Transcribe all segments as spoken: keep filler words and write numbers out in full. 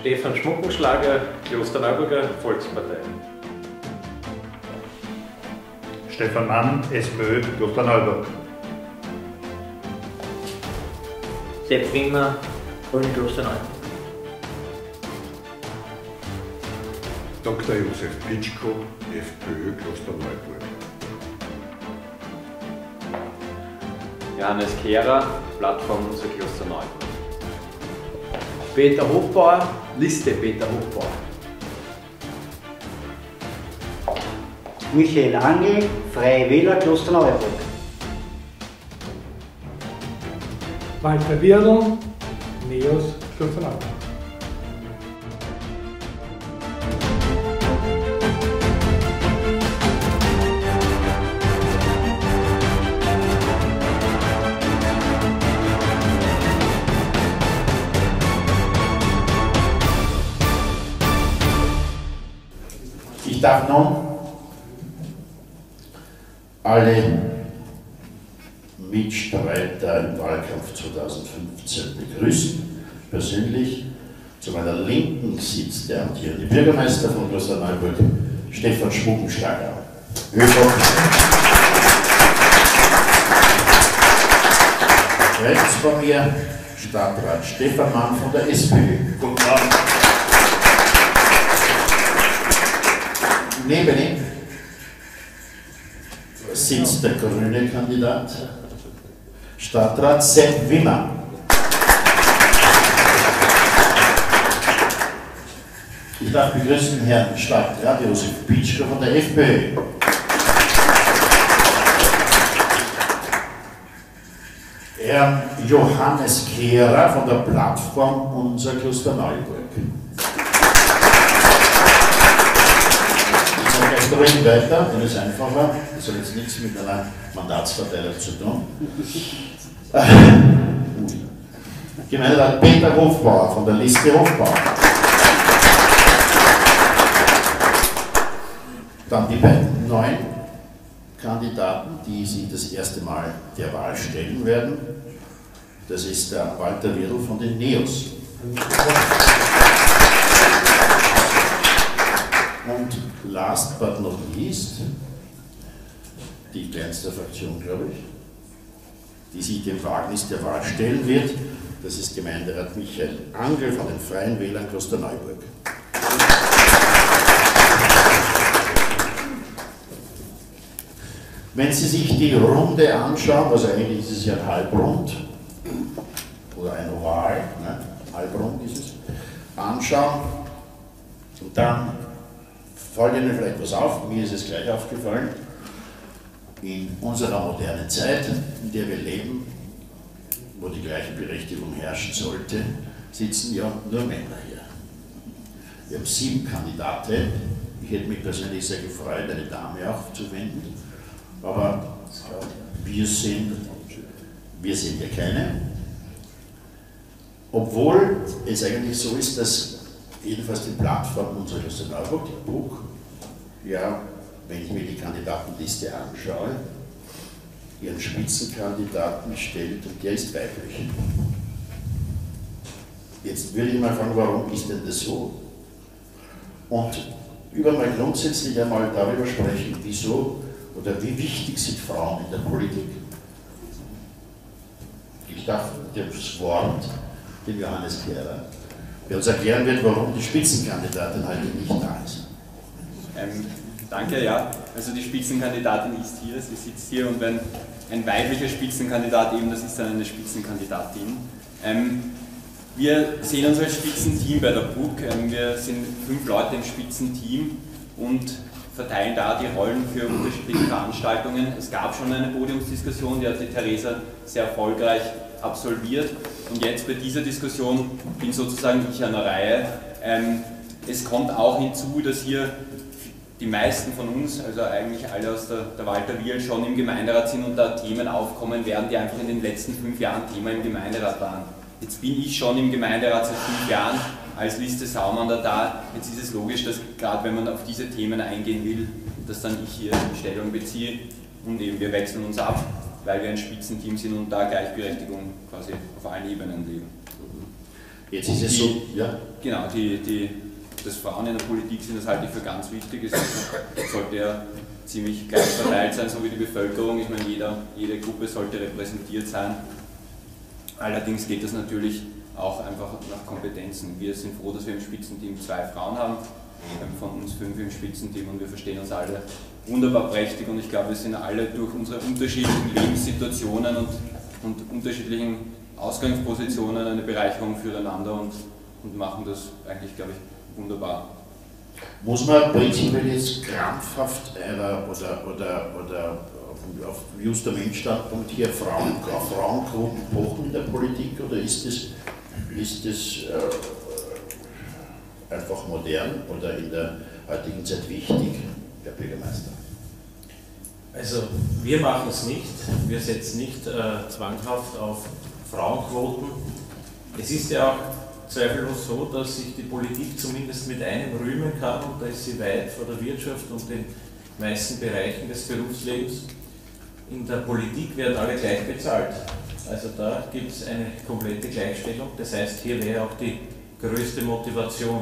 Stefan Schmuckenschlager, Klosterneuburger Volkspartei. Stefan Mann, SPÖ, Klosterneuburg. Sepp Wimmer, Grüne Klosterneuburg. Doktor Josef Pitschko, FPÖ, Klosterneuburg. Johannes Kehrer, Plattform Unser Klosterneuburg. Peter Hofbauer, Liste Peter Hofbauer. Michael Angel, Freie Wähler, Klosterneuburg. Walter Wirl, Neos, Klosterneuburg. Ich darf nun alle Mitstreiter im Wahlkampf zweitausendfünfzehn begrüßen. Persönlich zu meiner Linken sitzt der amtierende Bürgermeister von Klosterneuburg, Stefan Schmuckenschlager. Willkommen. Rechts von mir Stadtrat Stefan Mann von der SPÖ. Guten Abend. Neben ihm sitzt der grüne Kandidat, Stadtrat Sepp Wimmer. Ich darf begrüßen Herrn Stadtrat Josef Pitschko von der FPÖ. Herrn Johannes Kehrer von der Plattform Unser Klosterneuburg. Drüben weiter, dann ist einfacher, das hat jetzt nichts mit einer Mandatsverteilung zu tun. Gemeinderat Peter Hofbauer von der Liste Hofbauer. Dann die beiden neuen Kandidaten, die sich das erste Mal der Wahl stellen werden. Das ist der Walter Wirl von den Neos. Und last but not least, die kleinste Fraktion, glaube ich, die sich dem Wagnis der Wahl stellen wird, das ist Gemeinderat Michael Angel von den Freien Wählern Klosterneuburg. Wenn Sie sich die Runde anschauen, also eigentlich ist es ja ein Halbrund, oder ein Oval, ne? Halbrund ist es, anschauen, und dann fällt Ihnen vielleicht was auf, mir ist es gleich aufgefallen, in unserer modernen Zeit, in der wir leben, wo die Gleichberechtigung herrschen sollte, sitzen ja nur Männer hier. Wir haben sieben Kandidaten, ich hätte mich persönlich sehr gefreut, eine Dame auch zu finden, aber wir sind, wir sind ja keine. Obwohl es eigentlich so ist, dass jedenfalls die Plattform Unser Klosterneuburg, die Buch, ja, wenn ich mir die Kandidatenliste anschaue, ihren Spitzenkandidaten stellt und der ist weiblich. Jetzt würde ich mal fragen, warum ist denn das so? Und über mal grundsätzlich einmal darüber sprechen, wieso oder wie wichtig sind Frauen in der Politik. Ich darf das Wort dem Johannes Kehrer, der uns erklären wird, warum die Spitzenkandidatin heute nicht da ist. Ähm, danke, ja. Also die Spitzenkandidatin ist hier, sie sitzt hier, und wenn ein weiblicher Spitzenkandidat eben, das ist dann eine Spitzenkandidatin. Ähm, wir sehen uns als Spitzenteam bei der B U K. Ähm, wir sind fünf Leute im Spitzenteam und verteilen da die Rollen für unterschiedliche Veranstaltungen. Es gab schon eine Podiumsdiskussion, die hat die Theresa sehr erfolgreich absolviert, und jetzt bei dieser Diskussion bin sozusagen ich an der Reihe. Ähm, es kommt auch hinzu, dass hier die meisten von uns, also eigentlich alle aus der, der Walter Wirl, schon im Gemeinderat sind und da Themen aufkommen werden, die einfach in den letzten fünf Jahren Thema im Gemeinderat waren. Jetzt bin ich schon im Gemeinderat seit fünf Jahren als Liste Saumann da. Jetzt ist es logisch, dass gerade wenn man auf diese Themen eingehen will, dass dann ich hier Stellung beziehe, und eben wir wechseln uns ab, weil wir ein Spitzenteam sind und da Gleichberechtigung quasi auf allen Ebenen leben. Jetzt ist es so, ja. Genau, die, die, dass Frauen in der Politik sind, das halte ich für ganz wichtig. Es sollte ja ziemlich gleich verteilt sein, so wie die Bevölkerung. Ich meine, jeder, jede Gruppe sollte repräsentiert sein. Allerdings geht das natürlich auch einfach nach Kompetenzen. Wir sind froh, dass wir im Spitzenteam zwei Frauen haben. Wir haben von uns fünf im Spitzenteam und wir verstehen uns alle wunderbar prächtig und ich glaube, wir sind alle durch unsere unterschiedlichen Lebenssituationen und, und unterschiedlichen Ausgangspositionen eine Bereicherung füreinander und, und machen das eigentlich, glaube ich, wunderbar. Muss man prinzipiell jetzt krampfhaft oder, oder, oder, oder auf just der Menschstandpunkt hier Frauen, Frauenquoten pochen in der Politik oder ist das, ist das äh, einfach modern oder in der heutigen Zeit wichtig, Herr Bürgermeister? Also wir machen es nicht, wir setzen nicht äh, zwanghaft auf Frauenquoten. Es ist ja auch zweifellos so, dass sich die Politik zumindest mit einem rühmen kann und da ist sie weit vor der Wirtschaft und den meisten Bereichen des Berufslebens. In der Politik werden alle gleich bezahlt. Also da gibt es eine komplette Gleichstellung. Das heißt, hier wäre auch die größte Motivation.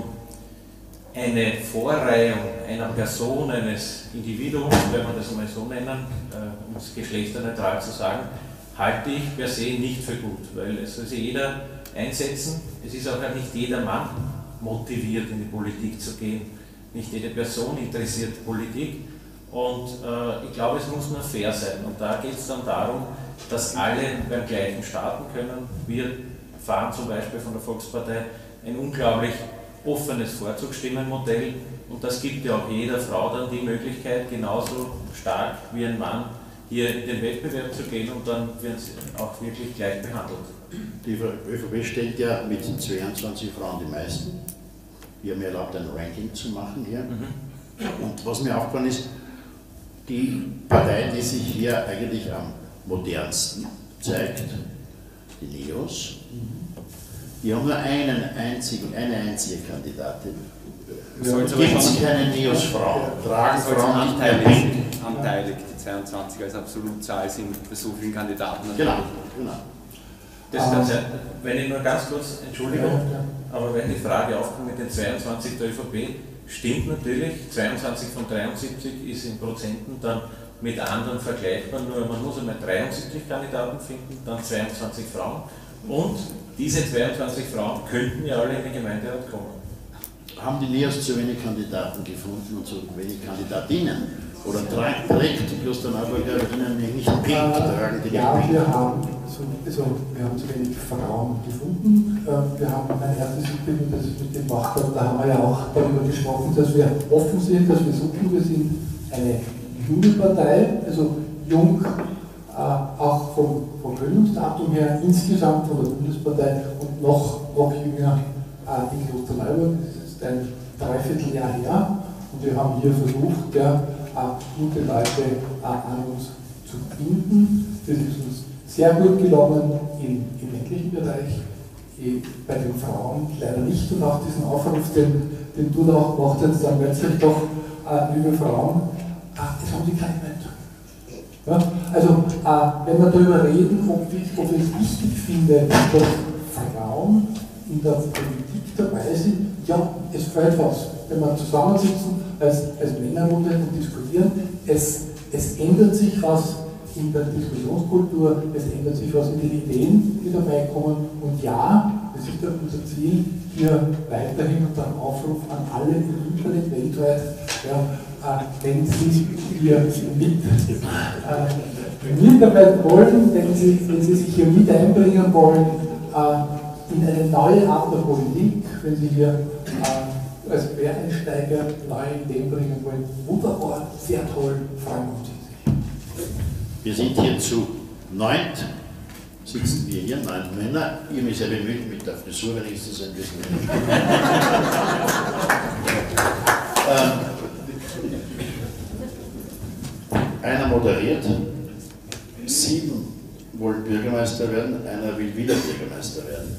Eine Vorreihung einer Person, eines Individuums, wenn man das einmal so nennen, äh, um es geschlechterneutral zu sagen, halte ich per se nicht für gut, weil es soll sich jeder einsetzen. Es ist auch nicht jeder Mann motiviert, in die Politik zu gehen. Nicht jede Person interessiert Politik. Und äh, ich glaube, es muss nur fair sein. Und da geht es dann darum, dass alle beim Gleichen starten können. Wir fahren zum Beispiel von der Volkspartei ein unglaublich offenes Vorzugsstimmenmodell. Und das gibt ja auch jeder Frau dann die Möglichkeit, genauso stark wie ein Mann hier in den Wettbewerb zu gehen und dann werden sie auch wirklich gleich behandelt. Die ÖVP stellt ja mit zweiundzwanzig Frauen die meisten. Wir haben ja erlaubt, ein Ranking zu machen hier. Mhm. Und was mir aufgefallen ist, die Partei, die sich hier eigentlich am modernsten zeigt, die Neos, die haben nur einen einzigen, eine einzige Kandidatin. Es gibt keine Neos-Frauen, tragen Frauen nicht mehr mit. Anteilig, die zweiundzwanzig als Absolutzahl sind bei so vielen Kandidaten. Genau, genau. Das kann sein. Wenn ich nur ganz kurz, Entschuldigung, aber wenn die Frage aufkommt mit den zweiundzwanzig der ÖVP, stimmt natürlich, zweiundzwanzig von dreiundsiebzig ist in Prozenten dann mit anderen vergleichbar, nur man muss einmal dreiundsiebzig Kandidaten finden, dann zweiundzwanzig Frauen und diese zweiundzwanzig Frauen könnten ja alle in den Gemeinderat kommen. Haben die Neos zu wenig Kandidaten gefunden und zu wenig Kandidatinnen? Oder trägt die Klosterneuburger nicht pink, tragen die Ja, wir haben, so, also, wir haben zu wenig Frauen gefunden. Wir haben ein erstes Interview, das ich mitgebracht habe, da haben wir ja auch darüber gesprochen, dass wir offen sind, dass wir suchen, wir sind eine junge Partei, also jung, äh, auch vom, vom Gründungsdatum her, insgesamt von der Bundespartei und noch, noch jünger äh, in Klosterneuburg, das ist ein Dreivierteljahr her und wir haben hier versucht, ja, gute Leute an uns zu binden. Das ist uns sehr gut gelungen im, im ländlichen Bereich, bei den Frauen leider nicht. Und auch diesen Aufruf, den, den du da auch gemacht hast, dann wird sich doch, äh, liebe Frauen, äh, das haben sie keine Meinung. Ja? Also, äh, wenn wir darüber reden, ob ich, ob ich es wichtig finde, dass Frauen in der Politik dabei sind, ja, es fällt was. Wenn wir zusammensitzen als, als Männerrunde und diskutieren, es, es ändert sich was in der Diskussionskultur, es ändert sich was in den Ideen, die dabei kommen. Und ja, es ist ja unser Ziel, hier weiterhin unter einem Aufruf an alle im Internet weltweit, ja, äh, wenn Sie hier mit, äh, mitarbeiten wollen, wenn Sie, wenn Sie sich hier mit einbringen wollen, äh, in eine neue Art der Politik, wenn Sie hier äh, als Quereinsteiger neue Ideen bringen wollen. Wunderbar, sehr toll, freuen wir uns riesig. Wir sind hier zu neunt, sitzen wir hier, neun Männer. Ich habe mich sehr bemüht mit der Frisur, wenn ich das ein bisschen ähm, einer moderiert, sieben wollen Bürgermeister werden, einer will wieder Bürgermeister werden.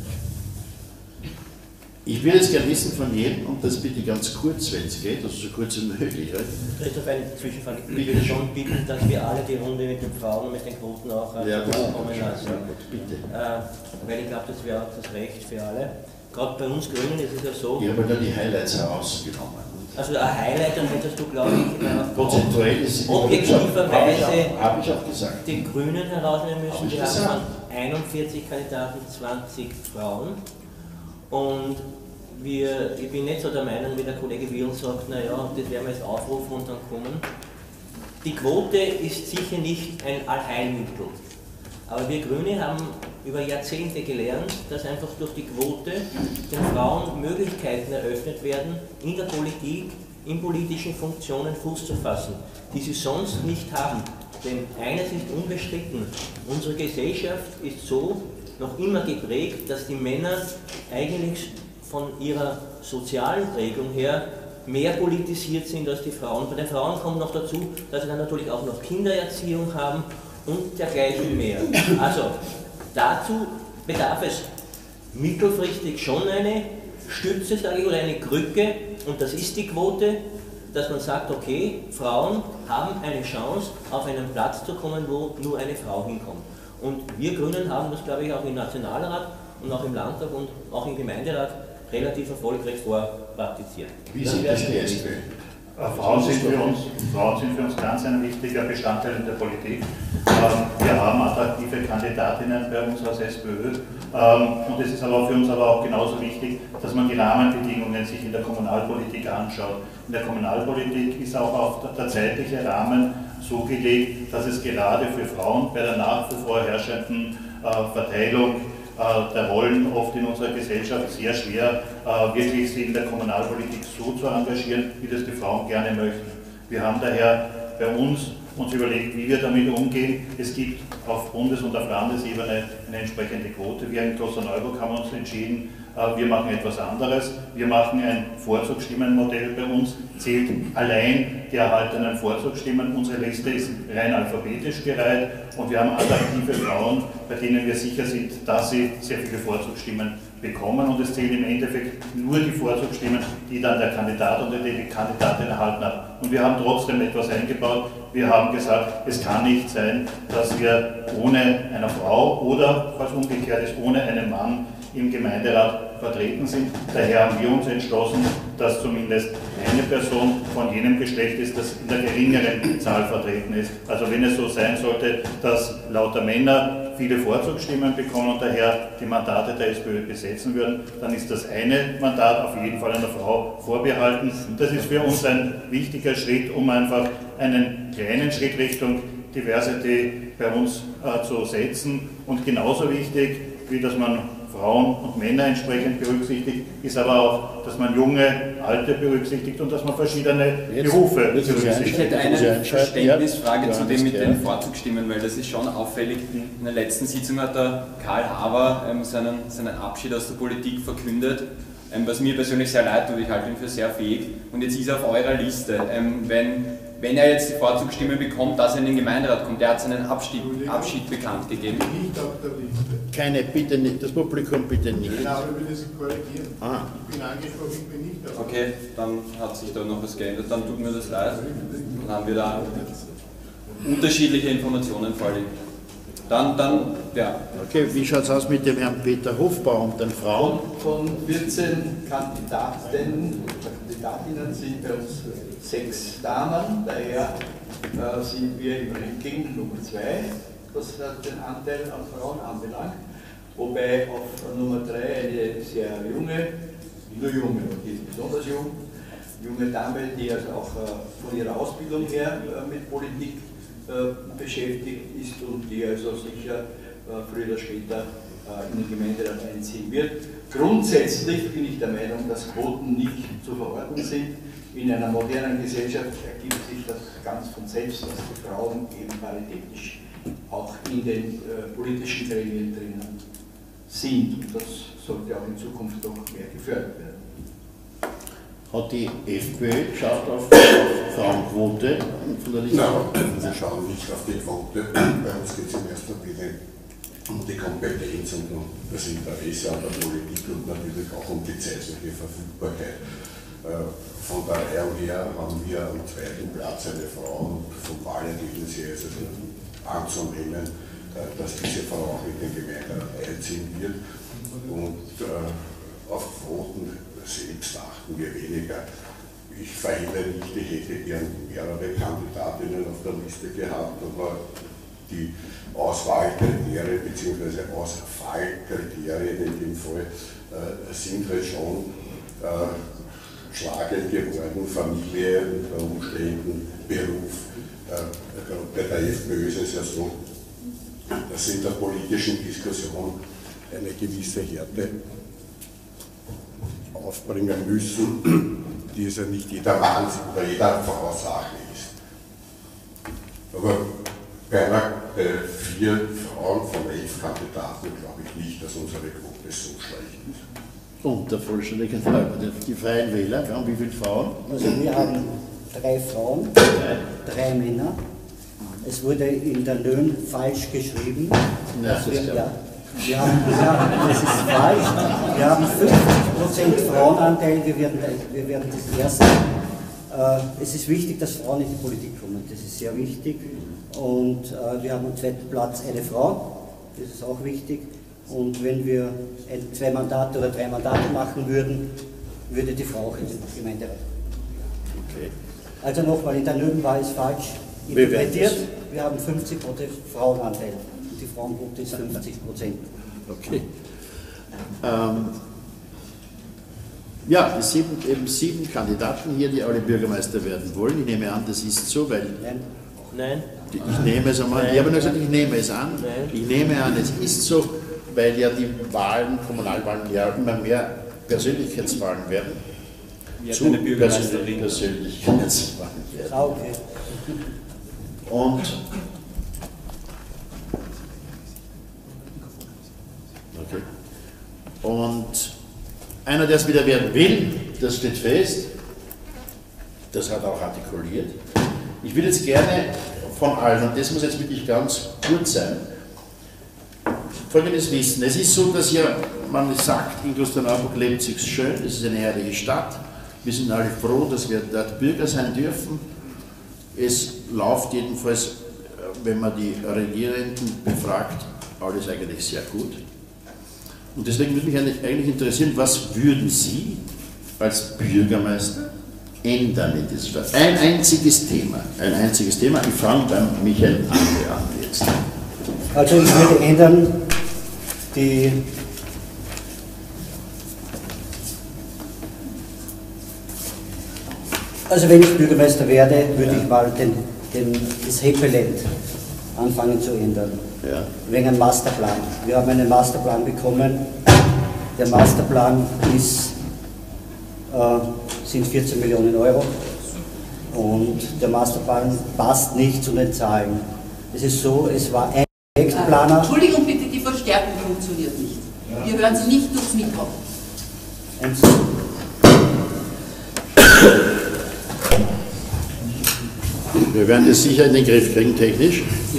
Ich würde jetzt gerne wissen von jedem, und das bitte ganz kurz, wenn es geht, also so kurz wie möglich. Christoph, eine Zwischenfrage. Ich würde schon bitten, dass wir alle die Runde mit den Frauen und mit den Quoten auch äh, ja, kommen lassen. Ja, bitte. Äh, weil ich glaube, das wäre auch das Recht für alle. gerade bei uns Grünen ist es ja so. Ich habe da die Highlights herausgenommen. Also ein Highlight, dann hättest du, glaube ich, prozentuell ist objektiverweise habe ich auch gesagt. den Grünen herausnehmen müssen. Wir gesagt. haben einundvierzig Kandidaten, zwanzig Frauen. Und wir, ich bin nicht so der Meinung, wie der Kollege Wiel sagt, naja, das werden wir jetzt aufrufen und dann kommen. Die Quote ist sicher nicht ein Allheilmittel. Aber wir Grüne haben über Jahrzehnte gelernt, dass einfach durch die Quote den Frauen Möglichkeiten eröffnet werden, in der Politik, in politischen Funktionen Fuß zu fassen, die sie sonst nicht haben. Denn eines ist unbestritten, unsere Gesellschaft ist so noch immer geprägt, dass die Männer eigentlich von ihrer sozialen Prägung her mehr politisiert sind als die Frauen. Bei den Frauen kommt noch dazu, dass sie dann natürlich auch noch Kindererziehung haben und dergleichen mehr. Also dazu bedarf es mittelfristig schon eine Stütze, sage ich, oder eine Krücke, und das ist die Quote, dass man sagt, okay, Frauen haben eine Chance, auf einen Platz zu kommen, wo nur eine Frau hinkommt. Und wir Grünen haben das, glaube ich, auch im Nationalrat und auch im Landtag und auch im Gemeinderat relativ erfolgreich vorpraktiziert. Wie sieht das die S P? Frauen sind, für uns, Frauen sind für uns ganz ein wichtiger Bestandteil in der Politik. Wir haben attraktive Kandidatinnen bei uns als SPÖ. Und es ist aber für uns aber auch genauso wichtig, dass man die Rahmenbedingungen sich in der Kommunalpolitik anschaut. In der Kommunalpolitik ist auch auf der zeitliche Rahmen so gelegt, dass es gerade für Frauen bei der nach wie vor herrschenden Verteilung der Rollen oft in unserer Gesellschaft sehr schwer, wirklich sich in der Kommunalpolitik so zu engagieren, wie das die Frauen gerne möchten. Wir haben daher bei uns uns überlegt, wie wir damit umgehen. Es gibt auf Bundes- und auf Landesebene eine entsprechende Quote. Wir in Klosterneuburg haben uns entschieden, wir machen etwas anderes. Wir machen ein Vorzugsstimmenmodell. Bei uns zählt allein die erhaltenen Vorzugsstimmen. Unsere Liste ist rein alphabetisch gereiht und wir haben attraktive Frauen, bei denen wir sicher sind, dass sie sehr viele Vorzugsstimmen bekommen, und es zählen im Endeffekt nur die Vorzugsstimmen, die dann der Kandidat oder die Kandidatin erhalten hat. Und wir haben trotzdem etwas eingebaut. Wir haben gesagt, es kann nicht sein, dass wir ohne eine Frau oder, falls umgekehrt ist, ohne einen Mann im Gemeinderat vertreten sind. Daher haben wir uns entschlossen, dass zumindest eine Person von jenem Geschlecht ist, das in der geringeren Zahl vertreten ist. Also wenn es so sein sollte, dass lauter Männer viele Vorzugsstimmen bekommen und daher die Mandate der SPÖ besetzen würden, dann ist das eine Mandat auf jeden Fall einer Frau vorbehalten. Das ist für uns ein wichtiger Schritt, um einfach einen kleinen Schritt Richtung Diversity bei uns äh, zu setzen. Und genauso wichtig, wie dass man Frauen und Männer entsprechend berücksichtigt, ist aber auch, dass man junge, alte berücksichtigt und dass man verschiedene jetzt, Berufe jetzt berücksichtigt. Ich hätte eine Verständnisfrage ja, zu dem mit ja. den Vorzugsstimmen, weil das ist schon auffällig. In der letzten Sitzung hat der Karl Haber ähm, seinen, seinen Abschied aus der Politik verkündet, ähm, was mir persönlich sehr leid tut, ich halte ihn für sehr fähig. Und jetzt ist er auf eurer Liste. Ähm, wenn, wenn er jetzt die Vorzugsstimme bekommt, dass er in den Gemeinderat kommt, der hat seinen Abschied, Abschied bekannt gegeben. Nicht auf der Liste. Keine, bitte nicht, das Publikum bitte nicht. Genau, wir will das korrigieren. Ah. Ich bin angesprochen, ich bin nicht dabei. Okay, dann hat sich da noch was geändert, dann tut mir das leid. Dann haben wir da unterschiedliche Informationen vorliegen. Dann, dann, ja. Okay, wie schaut es aus mit dem Herrn Peter Hofbauer und den Frauen? Von, von vierzehn Kandidaten, Kandidatinnen sind bei uns sechs Damen, daher äh, sind wir im Ranking Nummer zwei, was den Anteil an Frauen anbelangt, wobei auf Nummer drei eine sehr junge, nur junge, die ist besonders jung, junge Dame, die also auch äh, von ihrer Ausbildung her äh, mit Politik äh, beschäftigt ist und die also sicher äh, früher oder später äh, in den Gemeinderat einziehen wird. Grundsätzlich bin ich der Meinung, dass Quoten nicht zu verorten sind. In einer modernen Gesellschaft ergibt sich das ganz von selbst, dass die Frauen eben paritätisch auch in den äh, politischen Gremien drinnen sind. Und das sollte auch in Zukunft noch mehr gefördert werden. Hat die FPÖ geschaut auf die Frauenquote von der Liste? Nein, wir schauen nicht auf die Quote. Bei uns geht es in erster Linie um die Kompetenz und um das Interesse an der Politik und natürlich auch um die zeitliche Verfügbarkeit. Von der Reihe her haben wir am zweiten Platz eine Frau und vom Wahlergebnis her ist es anzunehmen, dass diese Frau auch in den Gemeinderat einziehen wird. Und äh, auf Quoten selbst achten wir weniger. Ich verhindere nicht, ich hätte gern mehrere Kandidatinnen auf der Liste gehabt, aber die Auswahlkriterien bzw. Ausfallkriterien in dem Fall äh, sind halt schon äh, schlagend geworden. Familie unter Umständen, Beruf. Äh, bei der FPÖ ist es ja so, dass in der politischen Diskussion eine gewisse Härte aufbringen müssen, die es ja nicht jeder Mann oder jeder Frau Sache ist. Aber bei, einer, bei vier Frauen von elf Kandidaten glaube ich nicht, dass unsere Quote so schlecht ist. Und der Vollständigkeit halber, die Freien Wähler, wir haben wie viele Frauen? Also wir haben drei Frauen, drei Männer. Es wurde in der N Ö N falsch geschrieben. Ja, das ist wir, ja. Wir haben gesagt, das ist falsch. Wir haben fünfzig Prozent Frauenanteil, wir werden, wir werden das erste. Äh, es ist wichtig, dass Frauen in die Politik kommen, das ist sehr wichtig. Und äh, wir haben am zweiten Platz eine Frau, das ist auch wichtig. Und wenn wir ein, zwei Mandate oder drei Mandate machen würden, würde die Frau auch in den Gemeinderat. Okay. Also nochmal, in der N Ö N war es falsch interpretiert. Wir haben fünfzig Prozent Frauenanteil. Die Frauenquote ist fünfzig Prozent. Okay. Ähm, ja, es sind eben sieben Kandidaten hier, die alle Bürgermeister werden wollen. Ich nehme an, das ist so, weil... Nein. Nein. Ich nehme es einmal, ich habe nur gesagt, ich nehme es an. Nein. Ich nehme an, es ist so, weil ja die Wahlen, Kommunalwahlen ja immer mehr Persönlichkeitswahlen werden. Ja, zu eine Bürgermeisterin. Persönlichkeitswahlen werden. Ah, okay. Und okay. Und einer, der es wieder werden will, das steht fest, das hat er auch artikuliert. Ich will jetzt gerne von allen, und das muss jetzt wirklich ganz kurz sein, Folgendes wissen. Es ist so, dass ja man sagt, in Klosterneuburg lebt sich schön, es ist eine herrliche Stadt, wir sind alle froh, dass wir dort Bürger sein dürfen. Es läuft jedenfalls, wenn man die Regierenden befragt, alles eigentlich sehr gut. Und deswegen würde mich eigentlich interessieren, was würden Sie als Bürgermeister ändern in dieser Stadt? Ein einziges Thema, ein einziges Thema. Ich fange beim Michael André an jetzt. Also ich würde ändern, die Also wenn ich Bürgermeister werde, würde ja. ich mal den, den, das Happyland anfangen zu ändern. Ja. Wegen einem Masterplan. Wir haben einen Masterplan bekommen. Der Masterplan ist, äh, sind vierzehn Millionen Euro und der Masterplan passt nicht zu den Zahlen. Es ist so, es war ein Projektplaner. Entschuldigung bitte, die Verstärkung funktioniert nicht. Ja. Wir hören Sie nicht durchs Mikro. Wir werden es sicher in den Griff kriegen, technisch.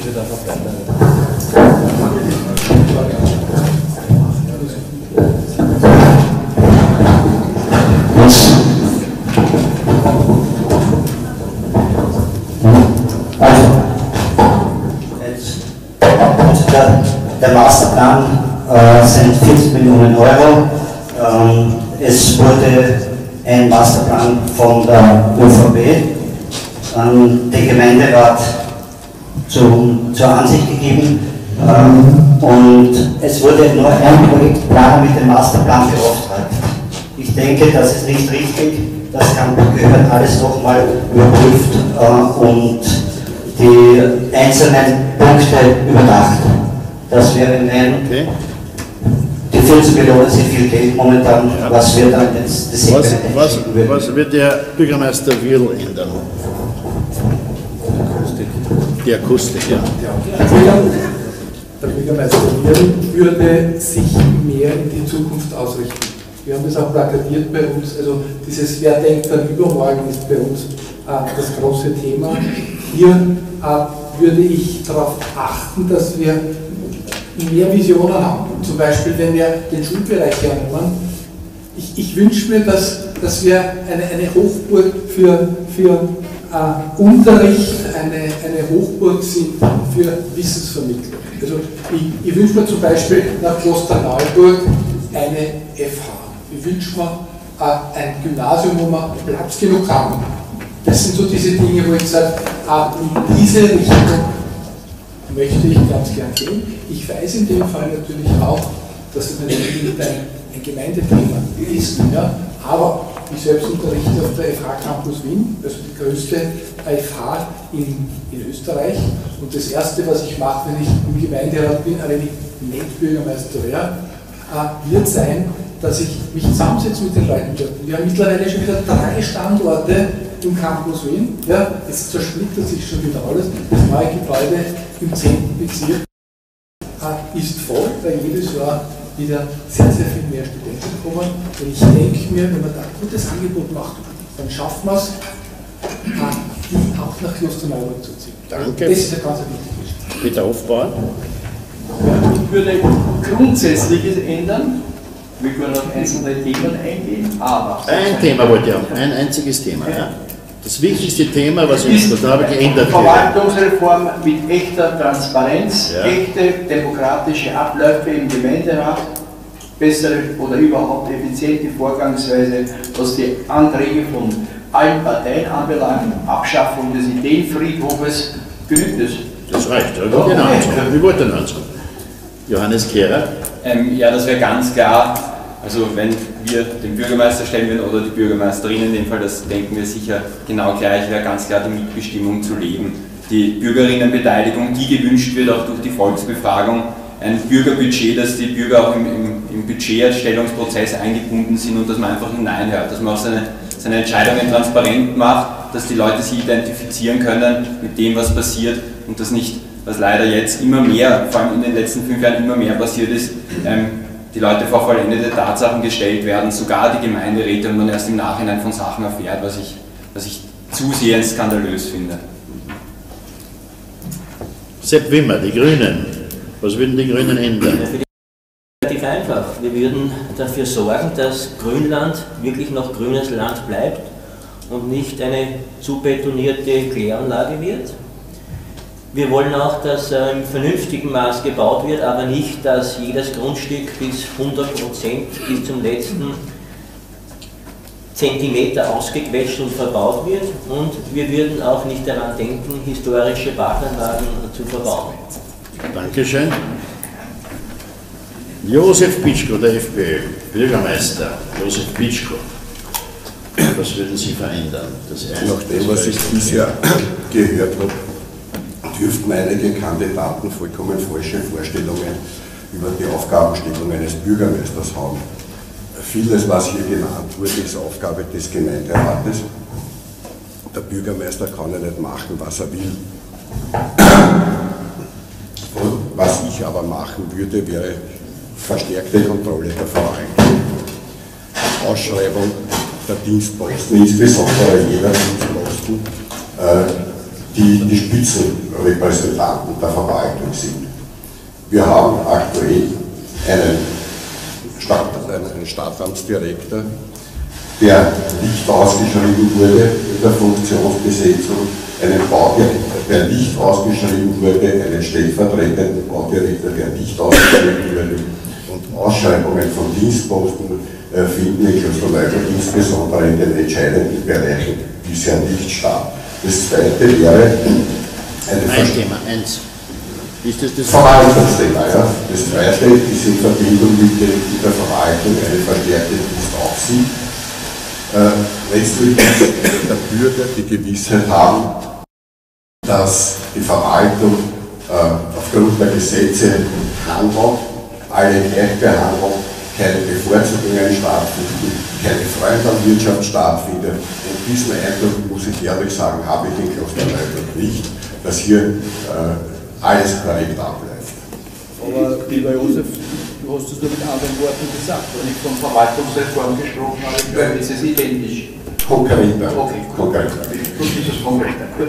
Also der, der Masterplan äh, sind vierzig Millionen Euro. Ähm, es wurde ein Masterplan von der ÖVP an den Gemeinderat zum, zur Ansicht gegeben ähm, und es wurde nur ein Projektplaner mit dem Masterplan beauftragt. Ich denke, das ist nicht richtig, das kann, gehört alles nochmal überprüft äh, und die einzelnen Punkte überdacht. Das wäre mein... Okay. Die vierzig Millionen sind viel Geld momentan, ja. Was wird dann das, das was, was, was wird der Bürgermeister Wirl ändern? Die Akustik, ja. Der Bürgermeister Wirl würde sich mehr in die Zukunft ausrichten. Wir haben das auch plakatiert bei uns, also dieses Wer denkt an übermorgen ist bei uns äh, das große Thema. Hier äh, würde ich darauf achten, dass wir mehr Visionen haben. Zum Beispiel, wenn wir den Schulbereich hernehmen, ich, ich wünsche mir, dass, dass wir eine, eine Hochburg für, für äh, Unterricht, eine, eine Hochburg sind für Wissensvermittlung. Also ich, ich wünsche mir zum Beispiel nach Klosterneuburg eine F H. Ich wünsche mir äh, ein Gymnasium, wo wir Platz genug haben. Das sind so diese Dinge, wo ich sage, äh, in diese Richtung möchte ich ganz gern gehen. Ich weiß in dem Fall natürlich auch, dass es natürlich ein, ein Gemeindethema ist, ja, aber ich selbst unterrichte auf der F H Campus Wien, also die größte F H in, in Österreich, und das Erste, was ich mache, wenn ich im Gemeinderat bin, aber wenn ich nicht Bürgermeister wäre, äh, wird sein, dass ich mich zusammensetze mit den Leuten dort. Wir haben mittlerweile schon wieder drei Standorte im Campus Wien, ja, es zersplittert sich schon wieder alles. Das neue Gebäude im zehnten Bezirk äh, ist voll, weil jedes Jahr wieder sehr, sehr viel mehr Studenten kommen. Und ich denke mir, wenn man da ein gutes Angebot macht, dann schaffen wir es, die auch nach Klosterneuburg zu ziehen. Danke. Das ist eine ganz wichtige Geschichte. Bitte aufbauen. Ja, ich würde Grundsätzliches ändern. Wir können auf einzelne Themen eingehen, aber... Ein Thema wollte ich haben, ein einziges Thema. Ja. Das wichtigste Thema, was uns da geändert wird. Verwaltungsreform mit echter Transparenz, ja. echte demokratische Abläufe im Gemeinderat, bessere oder überhaupt effiziente Vorgangsweise, was die Anträge von allen Parteien anbelangt, Abschaffung des Ideenfriedhofes, genügt es. Das reicht, oder? Ja, genau. Wie wollte denn anschauen? Johannes Kehrer? Ähm, ja, das wäre ganz klar, also wenn wir den Bürgermeister stellen würden oder die Bürgermeisterin in dem Fall, das denken wir sicher genau gleich, wäre ganz klar die Mitbestimmung zu leben. Die Bürgerinnenbeteiligung, die gewünscht wird, auch durch die Volksbefragung, ein Bürgerbudget, dass die Bürger auch im, im, im Budgeterstellungsprozess eingebunden sind und dass man einfach hineinhört, dass man auch seine, seine Entscheidungen transparent macht, dass die Leute sich identifizieren können mit dem, was passiert und das nicht, was leider jetzt immer mehr, vor allem in den letzten fünf Jahren immer mehr passiert ist, ähm, die Leute vor vollendete Tatsachen gestellt werden, sogar die Gemeinderäte, und man erst im Nachhinein von Sachen erfährt, was ich, was ich zusehends skandalös finde. Sepp Wimmer, die Grünen. Was würden die Grünen ändern? Relativ einfach. Wir würden dafür sorgen, dass Grünland wirklich noch grünes Land bleibt und nicht eine zu betonierte Kläranlage wird. Wir wollen auch, dass äh, im vernünftigen Maß gebaut wird, aber nicht, dass jedes Grundstück bis hundert Prozent bis zum letzten Zentimeter ausgequetscht und verbaut wird. Und wir würden auch nicht daran denken, historische Parkanlagen zu verbauen. Dankeschön. Josef Pitschko, der FPÖ, Bürgermeister. Josef Pitschko. Was würden Sie verändern? Das Nach dem, was ich bisher gehört habe, dürften einige Kandidaten vollkommen falsche Vorstellungen über die Aufgabenstellung eines Bürgermeisters haben. Vieles, was hier genannt wurde, ist Aufgabe des Gemeinderates. Der Bürgermeister kann ja nicht machen, was er will. Was ich aber machen würde, wäre verstärkte Kontrolle der Verwaltung, Ausschreibung der Dienstposten, insbesondere jeder Dienstposten, die die Spitzenrepräsentanten der Verwaltung sind. Wir haben aktuell einen, Stadt, einen Stadtamtsdirektor, der nicht ausgeschrieben wurde in der Funktionsbesetzung, einen Baudirektor, der nicht ausgeschrieben wurde, einen stellvertretenden Baudirektor, der nicht ausgeschrieben wurde, und Ausschreibungen von Dienstposten äh, finden in Klosterneuburg insbesondere in den entscheidenden Bereichen bisher nicht statt. Das zweite wäre eine ein Thema, eins. Ist das das Verwaltungsthema, ja. Das zweite ist in Verbindung mit, den, mit der Verwaltung eine verstärkte Dienstaufsicht. Äh, letztlich der Bürger die Gewissheit haben, dass die Verwaltung äh, aufgrund der Gesetze handelt, alle gleich behandelt, keine Bevorzugungen stattfinden, keine Freundanwirtschaft stattfindet. Und diesen Eindruck, muss ich ehrlich sagen, habe ich in Klosterneuburg nicht, dass hier äh, alles korrekt abläuft. Aber lieber Josef, du hast es nur mit anderen Worten gesagt. Wenn ich von Verwaltungsreform gesprochen habe, ich glaube, ist es identisch. Konkreter. Okay, konkreter. Gut, ist es konkreter. Gut.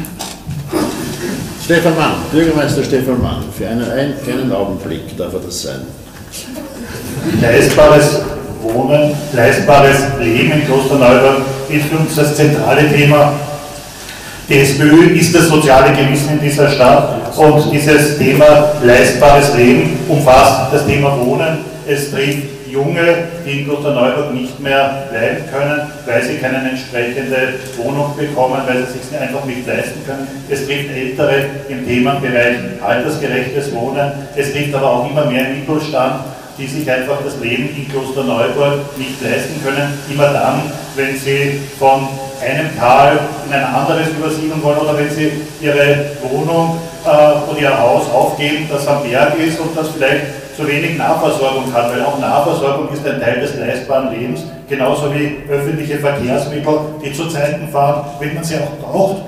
Stefan Mann, Bürgermeister Stefan Mann, für einen, einen kleinen Augenblick darf er das sein. Leistbares Wohnen, leistbares Leben in Klosterneuburg ist für uns das zentrale Thema. Die SPÖ ist das soziale Gewissen in dieser Stadt und dieses Thema leistbares Leben umfasst das Thema Wohnen. es trifft Junge, die in Klosterneuburg nicht mehr bleiben können, weil sie keine entsprechende Wohnung bekommen, weil sie es sich einfach nicht leisten können. Es trifft Ältere im Themenbereich altersgerechtes Wohnen. Es trifft aber auch immer mehr Mittelstand, die sich einfach das Leben in Klosterneuburg nicht leisten können. Immer dann, wenn sie von einem Tal in ein anderes übersiedeln wollen oder wenn sie ihre Wohnung äh, oder ihr Haus aufgeben, das am Berg ist und das vielleicht zu wenig Nahversorgung hat, weil auch Nahversorgung ist ein Teil des leistbaren Lebens, genauso wie öffentliche Verkehrsmittel, die zu Zeiten fahren, wenn man sie auch braucht.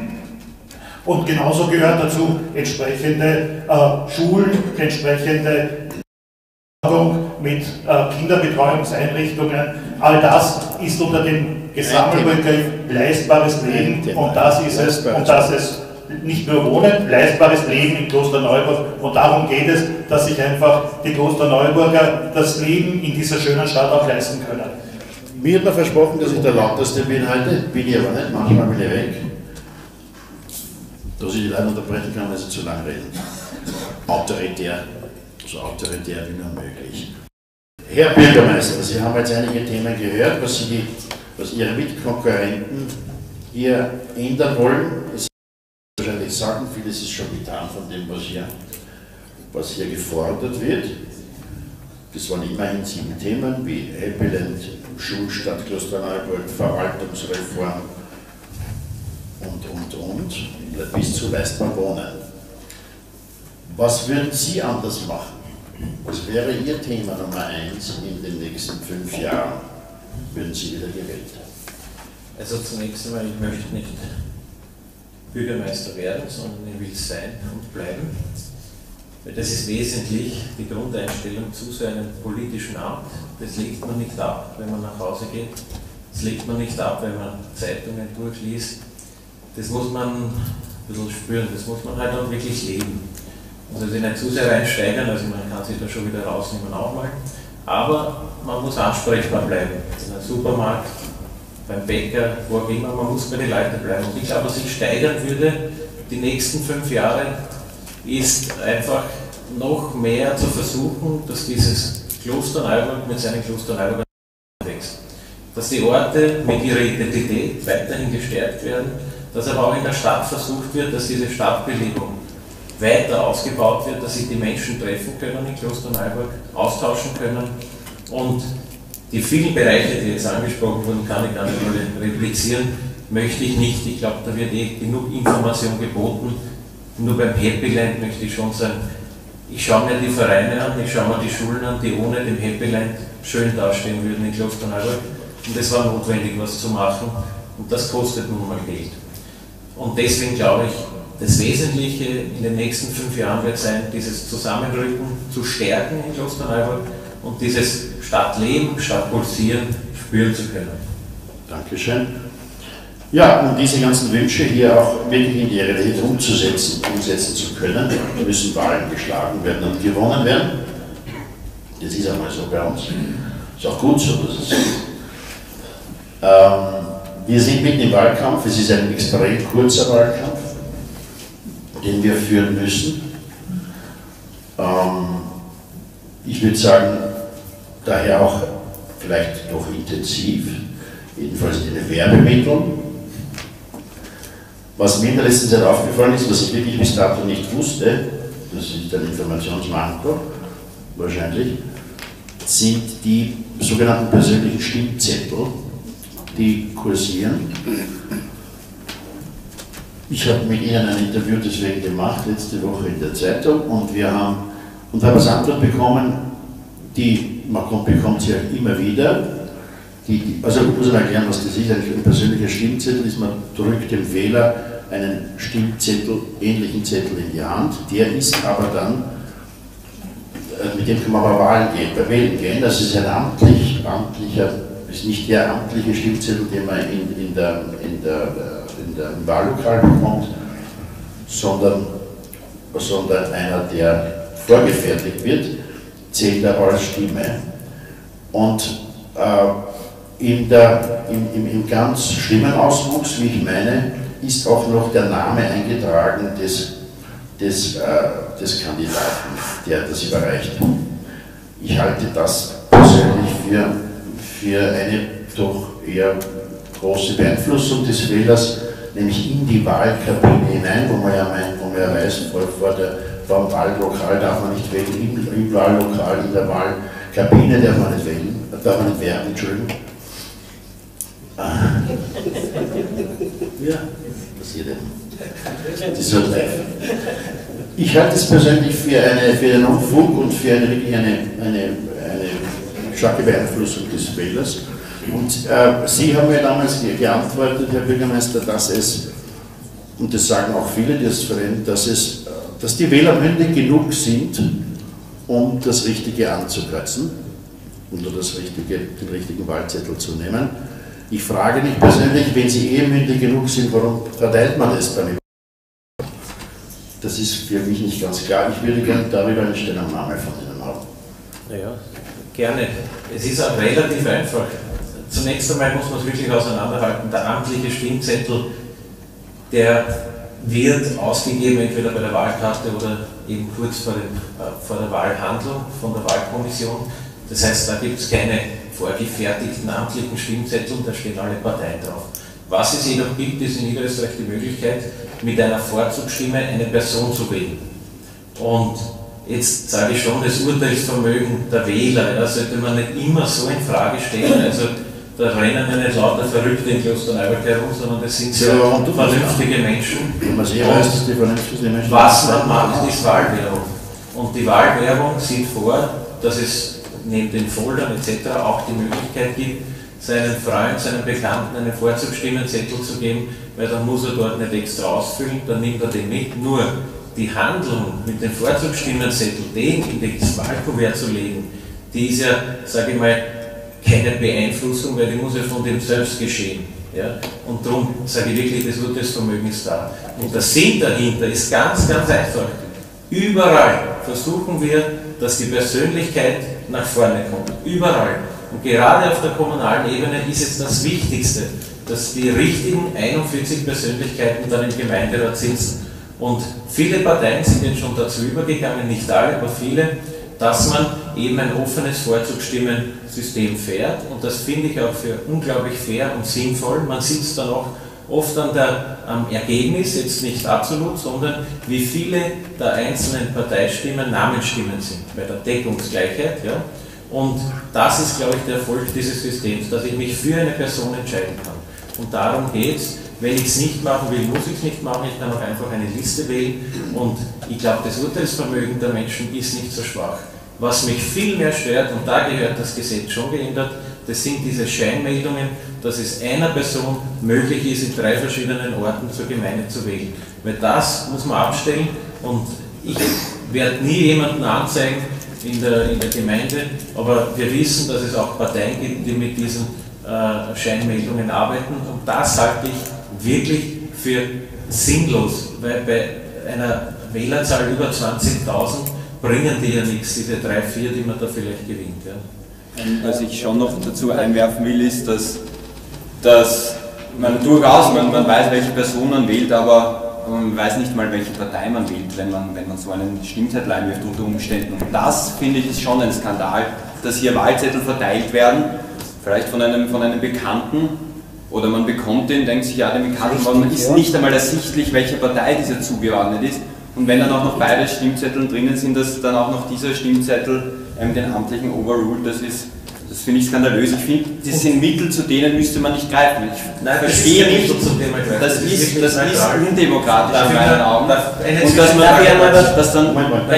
Und genauso gehört dazu entsprechende äh, Schulen, entsprechende mit äh, Kinderbetreuungseinrichtungen. All das ist unter dem Gesammelbegriff leistbares Leben und das ist es, und das ist nicht nur Wohnen, leistbares Leben in Klosterneuburg und darum geht es, dass sich einfach die Klosterneuburger das Leben in dieser schönen Stadt auch leisten können. Mir hat man versprochen, dass ich der Lauteste bin heute, bin ich aber nicht, manchmal bin ich weg. Dass ich die Leute unterbrechen kann, weil sie zu lang reden. Autoritär, so autoritär wie nur möglich. Herr Bürgermeister, Sie haben jetzt einige Themen gehört, was, Sie die, was Ihre Mitkonkurrenten hier ändern wollen. Es wahrscheinlich sagen, vieles ist schon getan von dem, was hier, was hier gefordert wird. Das waren immerhin sieben Themen wie Happyland, Schulstadt Klosterneuburg, Verwaltungsreform und, und, und, bis zu leistbar Wohnen. Was würden Sie anders machen? Was wäre Ihr Thema Nummer eins in den nächsten fünf Jahren, würden Sie wieder gewählt? Also zunächst einmal, ich möchte nicht Bürgermeister werden, sondern ich will sein und bleiben. Weil das ist wesentlich, die Grundeinstellung zu so einem politischen Amt. Das legt man nicht ab, wenn man nach Hause geht. Das legt man nicht ab, wenn man Zeitungen durchliest. Das muss man ein bisschen spüren, das muss man halt auch wirklich leben. Also sich nicht zu sehr reinsteigern, also man kann sich da schon wieder rausnehmen auch mal. Aber man muss ansprechbar bleiben. In einem Supermarkt, beim Bäcker, wo auch immer, man muss bei den Leuten bleiben. Und ich glaube, was ich steigern würde, die nächsten fünf Jahre, ist einfach noch mehr zu versuchen, dass dieses Klosterneuburg mit seinen Klosterneuburgern wächst. Dass die Orte mit ihrer Identität weiterhin gestärkt werden, dass aber auch in der Stadt versucht wird, dass diese Stadtbelebung weiter ausgebaut wird, dass sich die Menschen treffen können in Klosterneuburg, austauschen können und die vielen Bereiche, die jetzt angesprochen wurden, kann ich gar nicht alle replizieren, möchte ich nicht. Ich glaube, da wird eh genug Information geboten. Nur beim Happyland möchte ich schon sagen, ich schaue mir die Vereine an, ich schaue mir die Schulen an, die ohne dem Happyland schön dastehen würden in Klosterneuburg. Und es war notwendig, was zu machen. Und das kostet nun mal Geld. Und deswegen glaube ich, das Wesentliche in den nächsten fünf Jahren wird sein, dieses Zusammenrücken zu stärken in Klosterneuburg und dieses Stadtleben, Stadtpulsieren spüren zu können. Dankeschön. Ja, um diese ganzen Wünsche hier auch wirklich in die Realität umzusetzen, umsetzen zu können, müssen Wahlen geschlagen werden und gewonnen werden. Das ist einmal so bei uns. Ist auch gut so, dass es so ist. Ähm, wir sind mitten im Wahlkampf, es ist ein extrem kurzer Wahlkampf, den wir führen müssen. Ähm, ich würde sagen, daher auch vielleicht noch intensiv, jedenfalls in den Werbemitteln. Was mir in der letzten Zeit aufgefallen ist, was ich wirklich bis dato nicht wusste, das ist ein Informationsmanko wahrscheinlich, sind die sogenannten persönlichen Stimmzettel, die kursieren. Ich habe mit Ihnen ein Interview deswegen gemacht, letzte Woche in der Zeitung, und wir haben und haben als Antwort bekommen, die, man kommt, bekommt sie auch immer wieder. Die, die, also ich muss Ihnen erklären, was das ist. Ein persönlicher Stimmzettel ist, man drückt dem Wähler einen Stimmzettel, ähnlichen Zettel in die Hand, der ist aber dann, mit dem kann man aber Wahlen gehen, bei Wählen gehen. Das ist ein amtlich, amtlicher, ist nicht der amtliche Stimmzettel, den man in, in der, in der, in der, im Wahllokal bekommt, sondern, sondern einer, der vorgefertigt wird, zählt er als Stimme. Und äh, in der, im, im, im ganz schlimmen Auswuchs, wie ich meine, ist auch noch der Name eingetragen des, des, äh, des Kandidaten, der das überreicht. Ich halte das persönlich für, für eine doch eher große Beeinflussung des Wählers, nämlich in die Wahlkabine hinein, wo man ja, meint, wo man ja weiß, vor, vor, der, vor dem Wahllokal darf man nicht wählen, im, im Wahllokal, in der Wahlkabine darf man nicht wählen, darf man nicht werden, Entschuldigung. Ja, passiert ja. Das ist halt live. Ich halte es persönlich für, eine, für einen Unfug und für eine, wirklich eine, eine, eine starke Beeinflussung des Wählers. Und äh, Sie haben mir damals geantwortet, Herr Bürgermeister, dass es, und das sagen auch viele, die es verwenden, dass, es, dass die Wähler mündig genug sind, um das Richtige anzukreuzen oder das richtige, den richtigen Wahlzettel zu nehmen. Ich frage mich persönlich, wenn Sie eh mündig genug sind, warum verteilt man es dann? Das ist für mich nicht ganz klar. Ich würde gerne darüber eine Stellungnahme von Ihnen haben. Naja, gerne. Es ist auch relativ einfach. Zunächst einmal muss man es wirklich auseinanderhalten. Der amtliche Stimmzettel, der wird ausgegeben, entweder bei der Wahlkarte oder eben kurz vor, dem, äh, vor der Wahlhandlung von der Wahlkommission. Das heißt, da gibt es keine vorgefertigten amtlichen Stimmzettel, da stehen alle Parteien drauf. Was es jedoch gibt, ist in Niederösterreich die Möglichkeit, mit einer Vorzugsstimme eine Person zu wählen. Und jetzt sage ich schon, das Urteilsvermögen der Wähler, ja, sollte man nicht immer so in Frage stellen. Also da rennen ja nicht lauter Verrückte in Klosterneuburg herum, sondern das sind sehr ja, vernünftige Menschen. Man sehr weiß, dass die vernünftigen Menschen was man macht, ist Wahlwerbung. Und die Wahlwerbung sieht vor, dass es neben den Foldern et cetera auch die Möglichkeit gibt, seinen Freund, seinen Bekannten einen Vorzugsstimmenzettel zu geben, weil dann muss er dort nicht extra ausfüllen, dann nimmt er den mit. Nur die Handlung mit dem Vorzugsstimmenzettel, den in das Wahlkuvert zu legen, die ist ja, sage ich mal, keine Beeinflussung, weil die muss ja von dem selbst geschehen. Ja? Und darum sage ich wirklich, das Urteilsvermögen ist da. Und der Sinn dahinter ist ganz, ganz einfach. Überall versuchen wir, dass die Persönlichkeit nach vorne kommt. Überall. Und gerade auf der kommunalen Ebene ist es das Wichtigste, dass die richtigen einundvierzig Persönlichkeiten dann im Gemeinderat sitzen. Und viele Parteien sind jetzt schon dazu übergegangen, nicht alle, aber viele, dass man eben ein offenes Vorzugsstimmensystem fährt. Und das finde ich auch für unglaublich fair und sinnvoll. Man sitzt dann auch oft an der, am Ergebnis, jetzt nicht absolut, sondern wie viele der einzelnen Parteistimmen Namensstimmen sind, bei der Deckungsgleichheit. Ja? Und das ist, glaube ich, der Erfolg dieses Systems, dass ich mich für eine Person entscheiden kann. Und darum geht es. Wenn ich es nicht machen will, muss ich es nicht machen. Ich kann auch einfach eine Liste wählen. Und ich glaube, das Urteilsvermögen der Menschen ist nicht so schwach. Was mich viel mehr stört, und da gehört das Gesetz schon geändert, das sind diese Scheinmeldungen, dass es einer Person möglich ist, in drei verschiedenen Orten zur Gemeinde zu wählen. Weil das muss man abstellen. Und ich werde nie jemanden anzeigen in der, in der Gemeinde, aber wir wissen, dass es auch Parteien gibt, die mit diesen äh, Scheinmeldungen arbeiten. Und das halte ich wirklich für sinnlos, weil bei einer Wählerzahl über zwanzigtausend bringen die ja nichts, diese drei, vier, die man da vielleicht gewinnt. Ja. Was ich schon noch dazu einwerfen will, ist, dass, dass man durchaus, man, man weiß, welche Person man wählt, aber man weiß nicht mal, welche Partei man wählt, wenn man, wenn man so einen Stimmzettel einwirft unter Umständen. Und das, finde ich, ist schon ein Skandal, dass hier Wahlzettel verteilt werden, vielleicht von einem, von einem Bekannten, oder man bekommt den, denkt sich, ja, den Bekannten, aber man ist nicht einmal ersichtlich, welcher Partei dieser zugeordnet ist. Und wenn dann auch noch beide Stimmzettel drinnen sind, dass dann auch noch dieser Stimmzettel ähm, den amtlichen overruled, das ist, das finde ich skandalös. Ich finde, das sind Mittel, zu denen müsste man nicht greifen. Ich Nein, verstehe nicht, das, das ist, das ist undemokratisch in meinen Augen. Und dass man das dann...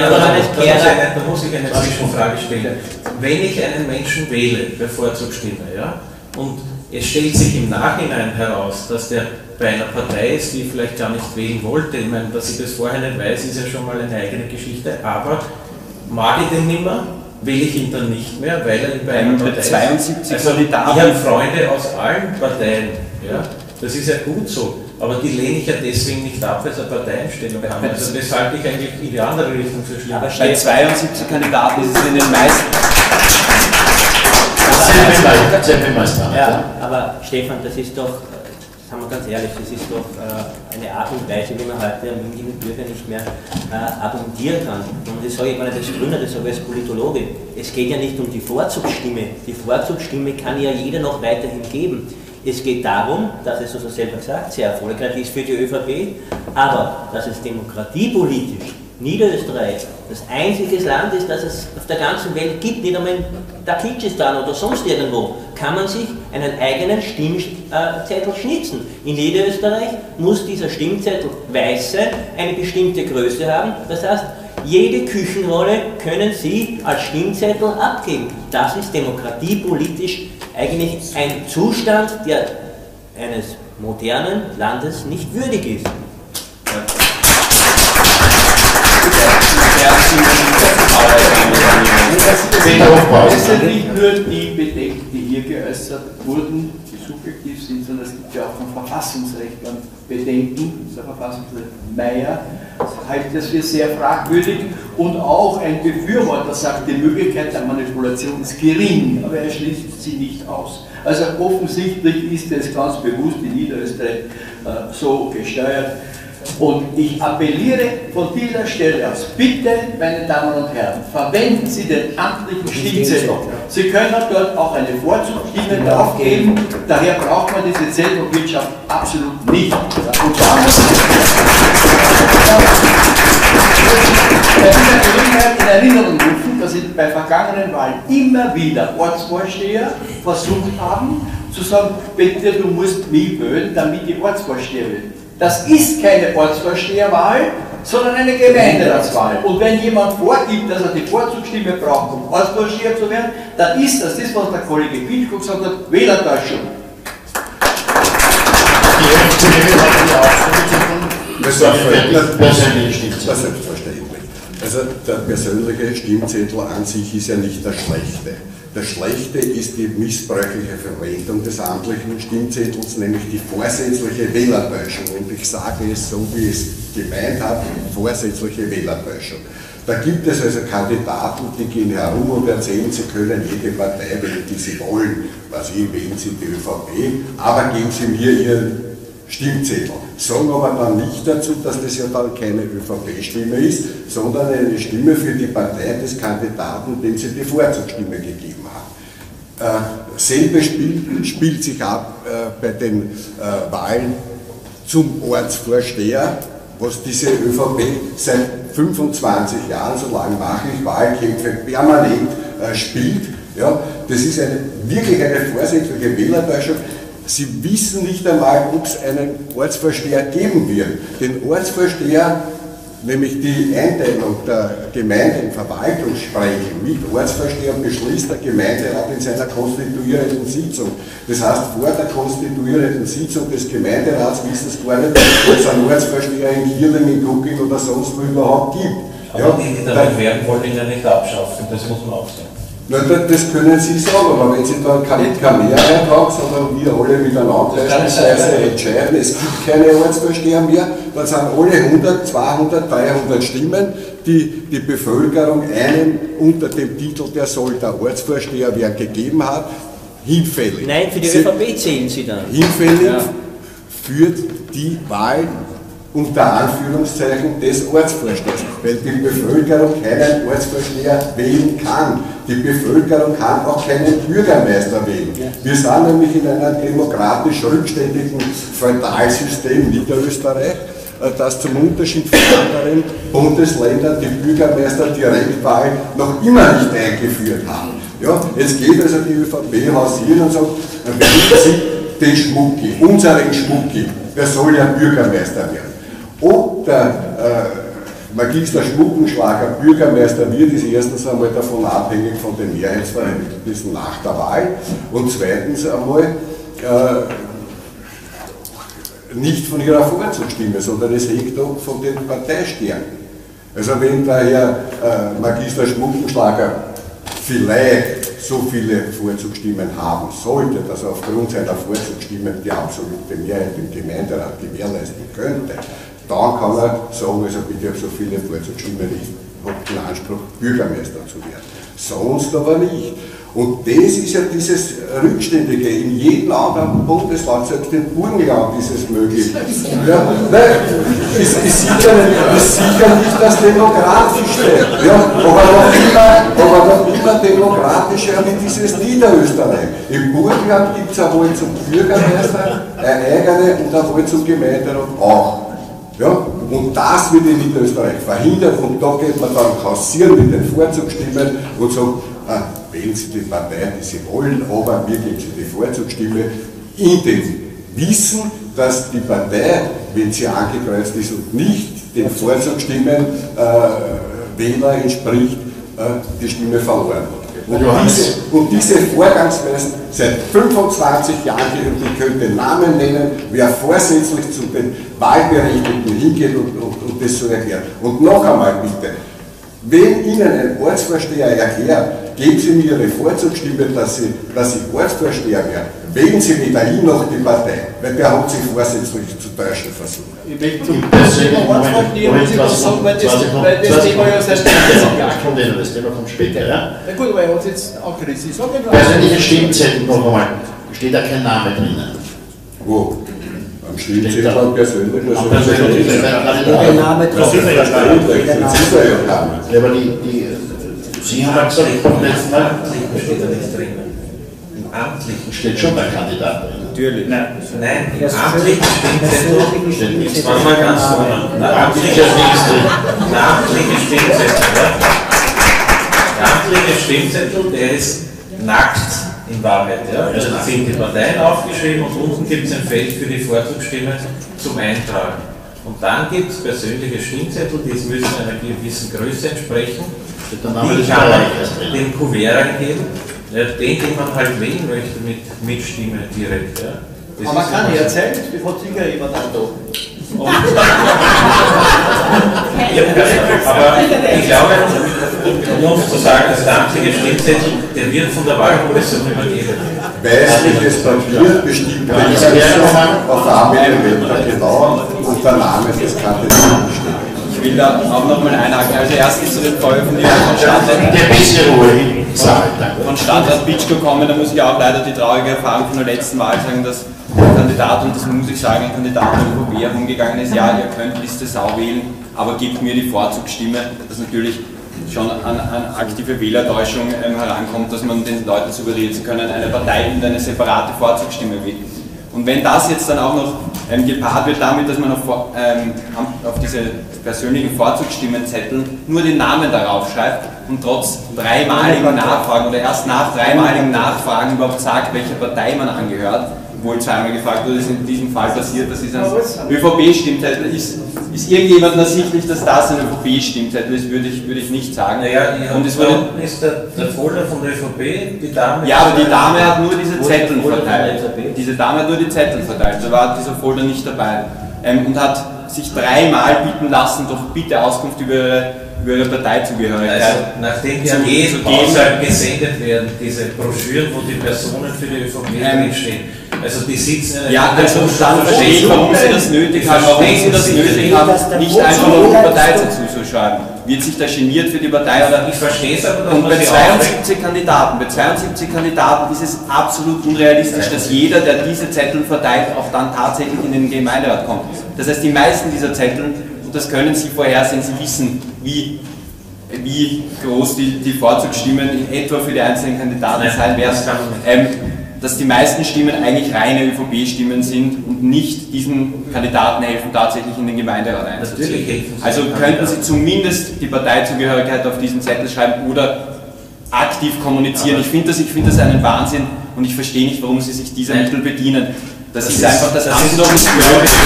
Da muss ich eine Zwischenfrage stellen. Wenn ich einen Menschen wähle, Bevorzugstimme, ja, und es stellt sich im Nachhinein heraus, dass der bei einer Partei ist, die ich vielleicht gar nicht wählen wollte. Ich meine, dass ich das vorher nicht weiß, ist ja schon mal eine eigene Geschichte. Aber mag ich den nimmer, wähle ich ihn dann nicht mehr, weil er bei einer Partei ist. zweiundsiebzig Also, ich habe Freunde aus allen Parteien. Ja? Das ist ja gut so. Aber die lehne ich ja deswegen nicht ab, weil sie eine Parteienstellung haben. Also das halte ich eigentlich in die andere Richtung für schlimm. Aber bei zweiundsiebzig Kandidaten ist es in den meisten... Ja, aber Stefan, das ist doch sagen wir ganz ehrlich, das ist doch äh, eine Art und Weise, wie man heute am mündigen Bürger nicht mehr äh, argumentieren kann. Und das sage ich gar nicht als Gründer, das sage ich als Politologe. Es geht ja nicht um die Vorzugsstimme. Die Vorzugsstimme kann ja jeder noch weiterhin geben. Es geht darum, dass es, so also selber gesagt, sehr erfolgreich ist für die ÖVP, aber dass es demokratiepolitisch Niederösterreich das einzige Land ist, das es auf der ganzen Welt gibt, nicht einmal in Tadschikistan oder sonst irgendwo, kann man sich einen eigenen Stimmzettel schnitzen. In Niederösterreich muss dieser Stimmzettel weiße eine bestimmte Größe haben, das heißt, jede Küchenrolle können Sie als Stimmzettel abgeben. Das ist demokratiepolitisch eigentlich ein Zustand, der eines modernen Landes nicht würdig ist. Es sind nicht nur die Bedenken, die hier geäußert wurden, die subjektiv sind, sondern es gibt ja auch von Verfassungsrechtlern Bedenken. Der Verfassungsrechtler Meyer hält das für sehr fragwürdig und auch ein Befürworter sagt, die Möglichkeit der Manipulation ist gering, aber er schließt sie nicht aus. Also offensichtlich ist es ganz bewusst in Niederösterreich äh, so gesteuert. Und ich appelliere von dieser Stelle aus, bitte, meine Damen und Herren, verwenden Sie den amtlichen Stimmzettel. Sie können dort auch eine Vorzugsstimme draufgeben, daher braucht man diese Zettelwirtschaft absolut nicht. Und da muss bei dieser Gelegenheit in Erinnerung rufen, dass Sie bei vergangenen Wahlen immer wieder Ortsvorsteher versucht haben, zu sagen, bitte, du musst mich wählen, damit die Ortsvorsteher wählen. Das ist keine Ortsvorsteherwahl, sondern eine Gemeinderatswahl. Und wenn jemand vorgibt, dass er die Vorzugsstimme braucht, um Ortsvorsteher zu werden, dann ist das, das was der Kollege Pilschko gesagt hat, Wählertäuschung. Die F D P hat die Ausführung persönliche Stimmzettel. Selbstverständlich. Also der persönliche Stimmzettel an sich ist ja nicht das Schlechte. Das Schlechte ist die missbräuchliche Verwendung des amtlichen Stimmzettels, nämlich die vorsätzliche Wählertäuschung. Und ich sage es so, wie ich es gemeint habe, vorsätzliche Wählertäuschung. Da gibt es also Kandidaten, die gehen herum und erzählen, sie können jede Partei wählen, die sie wollen. Was ich, wählen sie die ÖVP, aber geben sie mir ihren Stimmzettel. Sagen aber dann nicht dazu, dass das ja dann keine ÖVP-Stimme ist, sondern eine Stimme für die Partei des Kandidaten, dem sie die Vorzugsstimme gegeben haben. Äh, selbe Spiel spielt sich ab äh, bei den äh, Wahlen zum Ortsvorsteher, was diese ÖVP seit fünfundzwanzig Jahren, so lange mache ich Wahlkämpfe, permanent äh, spielt. Ja, das ist eine, wirklich eine vorsätzliche Wählertäuschung. Sie wissen nicht einmal, ob es einen Ortsvorsteher geben wird. Den Ortsvorsteher, nämlich die Einteilung der Gemeinde in Verwaltungssprechen mit Ortsvorsteher beschließt der Gemeinderat in seiner konstituierenden Sitzung. Das heißt, vor der konstituierenden Sitzung des Gemeinderats wissen es gar nicht, ob es einen Ortsvorsteher in Kirling, in Gucking oder sonst wo überhaupt gibt. Aber ja, die, die damit werden, wollen ihn ja nicht abschaffen, das muss man auch sagen. Na, das können Sie sagen, aber wenn Sie dann keine Mehrheit haben, sondern wir alle miteinander beispielsweise entscheiden, es gibt keine Ortsvorsteher mehr, dann sind alle hundert, zweihundert, dreihundert Stimmen, die die Bevölkerung einem unter dem Titel, der soll der Ortsvorsteher werden, gegeben hat, hinfällig. Nein, für die Sie, ÖVP zählen Sie dann. Hinfällig ja. Für die Wahl unter Anführungszeichen des Ortsvorstehers, weil die Bevölkerung keinen Ortsvorsteher wählen kann. Die Bevölkerung kann auch keinen Bürgermeister wählen. Wir sind nämlich in einem demokratisch rückständigen Feudalsystem Niederösterreich, das zum Unterschied von anderen Bundesländern die Bürgermeister-Direktwahl noch immer nicht eingeführt haben. Ja, jetzt geht also die ÖVP hausieren und sagt, wählen Sie den Schmucki, unseren Schmucki, der soll ja Bürgermeister werden. Ob der äh, Magister Schmuckenschlager Bürgermeister wird, ist erstens einmal davon abhängig von den Mehrheitsverhältnissen nach der Wahl und zweitens einmal äh, nicht von ihrer Vorzugsstimme, sondern es hängt auch von den Parteistärken. Also wenn der Herr äh, Magister Schmuckenschlager vielleicht so viele Vorzugsstimmen haben sollte, dass er aufgrund seiner Vorzugsstimmen die absolute Mehrheit im Gemeinderat gewährleisten könnte, dann kann er sagen, also bitte habe so viele Vorzugsstimmen, ich habe den Anspruch, Bürgermeister zu werden. Sonst aber nicht. Und das ist ja dieses Rückständige. In jedem anderen Bundesland, selbst im Burgenland ist es möglich. Ja, nein, ist, ist, sicher nicht, ist sicher nicht das Demokratischste, ja, aber, noch immer, aber noch immer demokratischer wie dieses Niederösterreich. Im Burgenland gibt es eine Wahl zum Bürgermeister, eine eigene und eine Wahl zum Gemeinderat auch. Ja, und das wird in Niederösterreich verhindert und da geht man dann hausieren mit den Vorzugsstimmen und sagt, ah, wählen Sie die Partei, die Sie wollen, aber mir geben Sie die Vorzugsstimme in dem Wissen, dass die Partei, wenn sie angekreuzt ist und nicht den Vorzugsstimmen äh, Wähler entspricht, äh, die Stimme verloren hat. Und diese, und diese Vorgangsweise seit fünfundzwanzig Jahren, und ich könnte Namen nennen, wer vorsätzlich zu den Wahlberechtigten hingeht und, und, und das so erklärt. Und noch einmal bitte, wenn Ihnen ein Ortsvorsteher erklärt, geben Sie mir Ihre Vorzugsstimme, dass Sie, dass Sie Ortsvorsteher werden, wählen Sie weder ihn noch die Partei, weil der hat sich vorsätzlich zu täuschen versucht. Ich will zum Thema Ortsvorsteher muss ich was sagen, weil das, weil das Thema ja seit Das Thema kommt später, ja? Na gut, aber er hat es jetzt auch gerissen. Persönliche Stimmzettel noch einmal, steht da kein Name drinnen? Wo? Am Stimmzettel am persönlichen. Am persönlichen. Der Name drauf. Ja, aber die, die, Sie haben ja gesagt, beim letzten Mal steht da nichts drinnen. Im Amtlichen steht schon der Kandidat drin. Natürlich. Nein, nein, im Amtlichen Stimmzettel steht nichts. Das war ganz vorne. Amtlicher Stimmzettel. Amtlicher Stimmzettel, ja. Der amtliche Stimmzettel, der ist nackt in Wahrheit. Ja. Also da sind die Parteien aufgeschrieben und unten gibt es ein Feld für die Vorzugsstimme zum Eintragen. Und dann gibt es persönliche Stimmzettel, die müssen einer gewissen Größe entsprechen. Die kann man den Kuvert eingeben, ja, den, den man halt wählen möchte mit, mit Stimme direkt. Ja. Das aber man kann ja erzählen, das hat sicher jemand auch da. Ja, aber ich glaube, um zu sagen, dass der amtliche Stimmzettel, der wird von der Wahlkommission übergeben. Weißliches Papier bestimmt auf einem Meter genau und der Name des Kandidaten steht. Ich will da auch nochmal einhaken. Also erstens zu den Veröffentlichungen von Standort, von Standort Bitschko kommen, da muss ich auch leider die traurige Erfahrung von der letzten Wahl sagen, dass der Kandidat, und das muss ich sagen, ein Kandidat der Ö V P herumgegangen ist, ja, ihr könnt Liste Sau wählen, aber gebt mir die Vorzugsstimme, das natürlich schon an, an aktive Wählertäuschung ähm, herankommt, dass man den Leuten suggeriert, sie können eine Partei und eine separate Vorzugsstimme wählen. Und wenn das jetzt dann auch noch ähm, gepaart wird damit, dass man auf, ähm, auf diese persönlichen Vorzugsstimmenzettel nur den Namen darauf schreibt und trotz dreimaligen Nachfragen oder erst nach dreimaligen Nachfragen überhaupt sagt, welcher Partei man angehört, obwohl zweimal gefragt wurde, ist in diesem Fall passiert, das ist ein Ö V P-Stimmzettel. Ist, ist irgendjemand ersichtlich, dass das ein Ö V P-Stimmzettel ist, würde ich, würde ich nicht sagen. Naja, und es wurde, ist der, der Folder von der Ö V P, die Dame... Ja, aber die Dame hat nur diese Zettel verteilt. Diese Dame hat nur die Zettel verteilt, da war dieser Folder nicht dabei. Ähm, und hat sich dreimal bitten lassen, doch bitte Auskunft über ihre, über ihre Parteizugehörigkeit. Also, nachdem ja jeden Haushalt gesendet werden, diese Broschüren, wo die Personen für die Ö V P ähm, drinstehen. Also die sitzen ja, also dann verstehe ich, warum sie das nötig haben, warum sie das nötig haben, nicht einfach nur die Partei dazu zu schreiben. Wird sich da geniert für die Partei oder? Ich verstehe es aber. Und bei zweiundsiebzig Kandidaten, bei zweiundsiebzig Kandidaten ist es absolut unrealistisch, dass jeder, der diese Zettel verteilt, auch dann tatsächlich in den Gemeinderat kommt. Das heißt, die meisten dieser Zettel, und das können Sie vorhersehen, Sie wissen, wie, wie groß die, die Vorzugsstimmen in etwa für die einzelnen Kandidaten Nein, sein werden. Ähm, dass die meisten Stimmen eigentlich reine Ö V P-Stimmen sind und nicht diesen Kandidaten helfen, tatsächlich in den Gemeinderat einzuziehen. Also könnten Sie zumindest die Parteizugehörigkeit auf diesen Zettel schreiben oder aktiv kommunizieren. Ich finde das, ich finde das einen Wahnsinn und ich verstehe nicht, warum Sie sich dieser Mittel bedienen. Das, das ist, ist einfach, das, das haben Sie doch nicht gehört. Das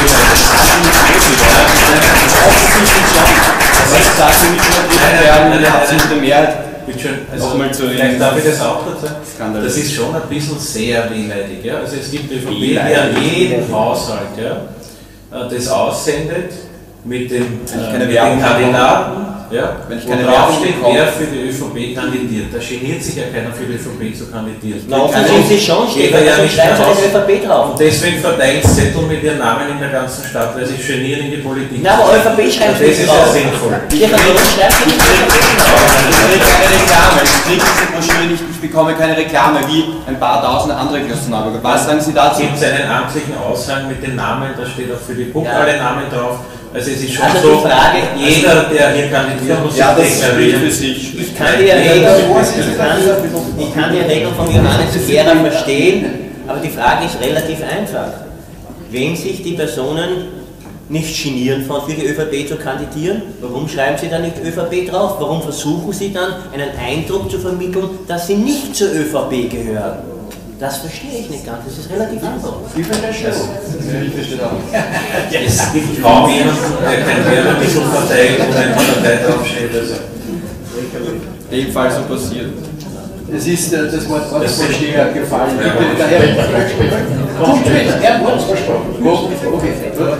ist dazu nicht werden, eine absolute Mehrheit. Also vielleicht darf ich das auch dazu sagen. Das ist schon ein bisschen sehr wehleidig. Ja? Also es gibt Ö V P, der jeden Haushalt ja, das aussendet mit dem, äh, mit dem Kandidaten ja, wenn ich wo keine draufsteht, Werbung wer für die ÖVP kandidiert. Da geniert sich ja keiner für die ÖVP zu kandidieren. Na, offensichtlich schon, steht er ja also nicht schreibt raus. den ÖVP drauf. Und deswegen verteilt Zettel mit ihren Namen in der ganzen Stadt, weil sie genieren in die Politik. Na, aber ÖVP schreibt das ist nicht ja drauf. sinnvoll. Stefan, warum schreibt ihr nicht Ich kriege keine Reklame, ich kriege diese Broschüre nicht, ich bekomme keine Reklame, wie ein paar tausend andere Klosterneuburger. Was sagen Sie dazu? Es gibt einen amtlichen Aushang mit den Namen, da steht auch für die Puck Ja. alle Namen drauf. Also es ist schon Also so, die Frage, jeder, der hier kandidiert, muss ja, sich das deklarieren. für sich. Ich kann die Regeln, ich kann, ich kann die Regeln von Johannes Gera verstehen, aber die Frage ist relativ einfach. Wenn sich die Personen nicht genieren, für die ÖVP zu kandidieren, warum schreiben sie dann nicht ÖVP drauf? Warum versuchen sie dann, einen Eindruck zu vermitteln, dass sie nicht zur ÖVP gehören? Das verstehe ich nicht ganz, das ist relativ einfach. Ich verstehe das. Ich verstehe auch. Es gibt kaum jemanden, der kein Werbemittel verteilt und eine Partei draufsteht. Also. Ebenfalls so passiert. Es ist äh, das Wort Ortsvorsteher gefallen. Ja. Bitte, der Herr kommt später. Er wurde versprochen. Okay.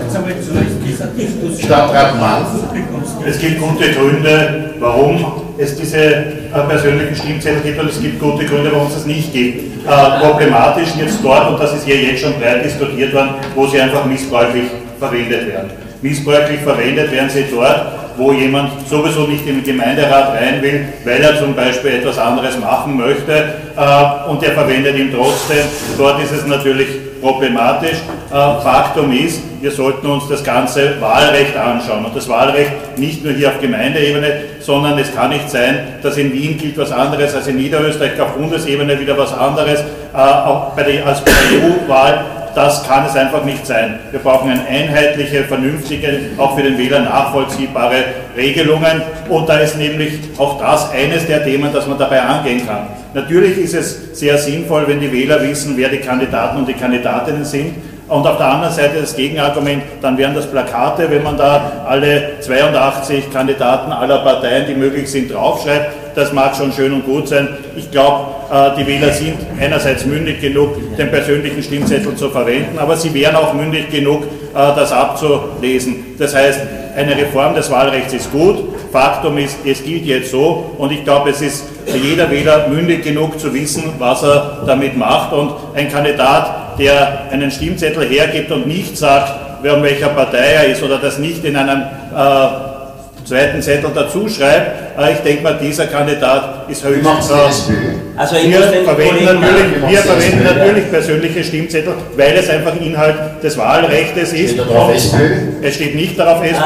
Stadtrat Mann. Es gibt gute Gründe, warum es diese äh, persönlichen Stimmzettel gibt, und es gibt gute Gründe, warum es das nicht gibt. Äh, problematisch jetzt dort, und das ist hier jetzt schon breit diskutiert worden, wo sie einfach missbräuchlich verwendet werden. Missbräuchlich verwendet werden sie dort, wo jemand sowieso nicht in den Gemeinderat rein will, weil er zum Beispiel etwas anderes machen möchte, äh, und er verwendet ihn trotzdem. Dort ist es natürlich problematisch. Äh, Faktum ist, wir sollten uns das ganze Wahlrecht anschauen. Und das Wahlrecht nicht nur hier auf Gemeindeebene, sondern es kann nicht sein, dass in Wien gilt was anderes als in Niederösterreich, auf Bundesebene wieder was anderes, äh, auch bei der, als bei der E U-Wahl. Das kann es einfach nicht sein. Wir brauchen eine einheitliche, vernünftige, auch für den Wähler nachvollziehbare Regelungen. Und da ist nämlich auch das eines der Themen, das man dabei angehen kann. Natürlich ist es sehr sinnvoll, wenn die Wähler wissen, wer die Kandidaten und die Kandidatinnen sind. Und auf der anderen Seite das Gegenargument, dann wären das Plakate, wenn man da alle zweiundachtzig Kandidaten aller Parteien, die möglich sind, draufschreibt. Das mag schon schön und gut sein. Ich glaube, die Wähler sind einerseits mündig genug, den persönlichen Stimmzettel zu verwenden, aber sie wären auch mündig genug, das abzulesen. Das heißt, eine Reform des Wahlrechts ist gut. Faktum ist, es gilt jetzt so, und ich glaube, es ist für jeder Wähler mündig genug zu wissen, was er damit macht. Und ein Kandidat, der einen Stimmzettel hergibt und nicht sagt, wer um welcher Partei er ist, oder das nicht in einem äh, zweiten Zettel dazu schreibt, äh, ich denke mal, dieser Kandidat ist höchst. Also ich wir muss den verwenden, Kollegen natürlich, machen. wir verwenden natürlich persönliche Stimmzettel, weil es einfach Inhalt des Wahlrechts ist. Steht da drauf S P Ö? Es steht nicht darauf S P Ö.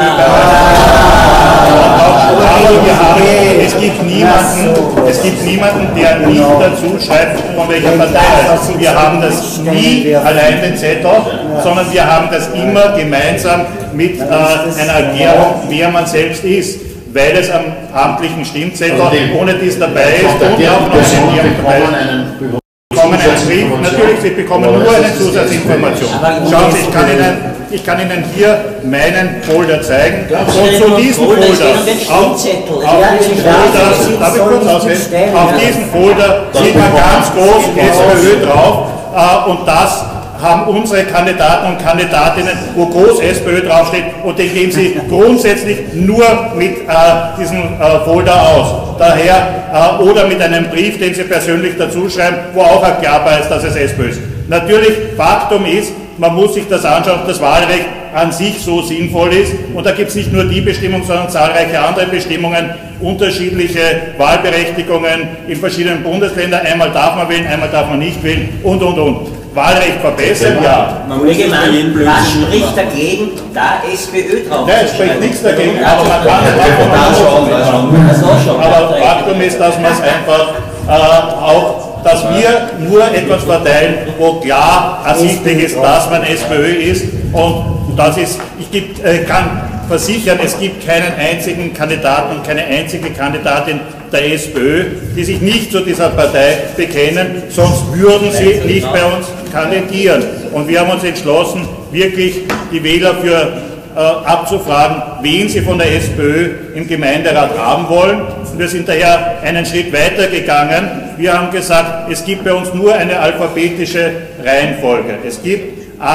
Ah. Aber wir haben, es gibt niemanden, es gibt niemanden, der nicht dazu schreibt, von welcher Partei er ist. Wir haben das nie allein den Zettel, sondern wir haben das immer gemeinsam mit äh, einer Erklärung, wer man selbst ist. Weil es am amtlichen Stimmzettel ohne dies dabei ist und auch noch Personen dabei ist. Bekommen einen Brief, natürlich, Sie bekommen nur eine Zusatzinformation. Schauen Sie, ich kann Ihnen, ich kann Ihnen hier meinen Folder zeigen. Und zu diesem Folder, auf, auf diesen Folder, darf ich kurz ausreden? Auf diesen Folder sieht man ganz groß S P Ö drauf, äh, und das haben unsere Kandidaten und Kandidatinnen, wo groß S P Ö draufsteht, und den geben sie grundsätzlich nur mit äh, diesem äh, Folder aus. Daher, äh, oder mit einem Brief, den sie persönlich dazu schreiben, wo auch erklärbar ist, dass es S P Ö ist. Natürlich, Faktum ist, man muss sich das anschauen, ob das Wahlrecht an sich so sinnvoll ist. Und da gibt es nicht nur die Bestimmung, sondern zahlreiche andere Bestimmungen, unterschiedliche Wahlberechtigungen in verschiedenen Bundesländern. Einmal darf man wählen, einmal darf man nicht wählen und, und, und. Wahlrecht verbessern, ja. Kollege Mann, was spricht dagegen, da S P Ö drauf? Nein, es spricht nichts dagegen, aber man kann es auch. Aber Faktum ist, dass man es einfach äh, auch, dass wir nur etwas verteilen, wo klar ersichtlich ist, dass man S P Ö ist, und das ist, ich gibt, äh, kann versichern, es gibt keinen einzigen Kandidaten und keine einzige Kandidatin der S P Ö, die sich nicht zu dieser Partei bekennen, sonst würden sie nicht bei uns kandidieren. Und wir haben uns entschlossen, wirklich die Wähler für äh, abzufragen, wen sie von der S P Ö im Gemeinderat haben wollen. Und wir sind daher einen Schritt weiter gegangen. Wir haben gesagt, es gibt bei uns nur eine alphabetische Reihenfolge. Es gibt am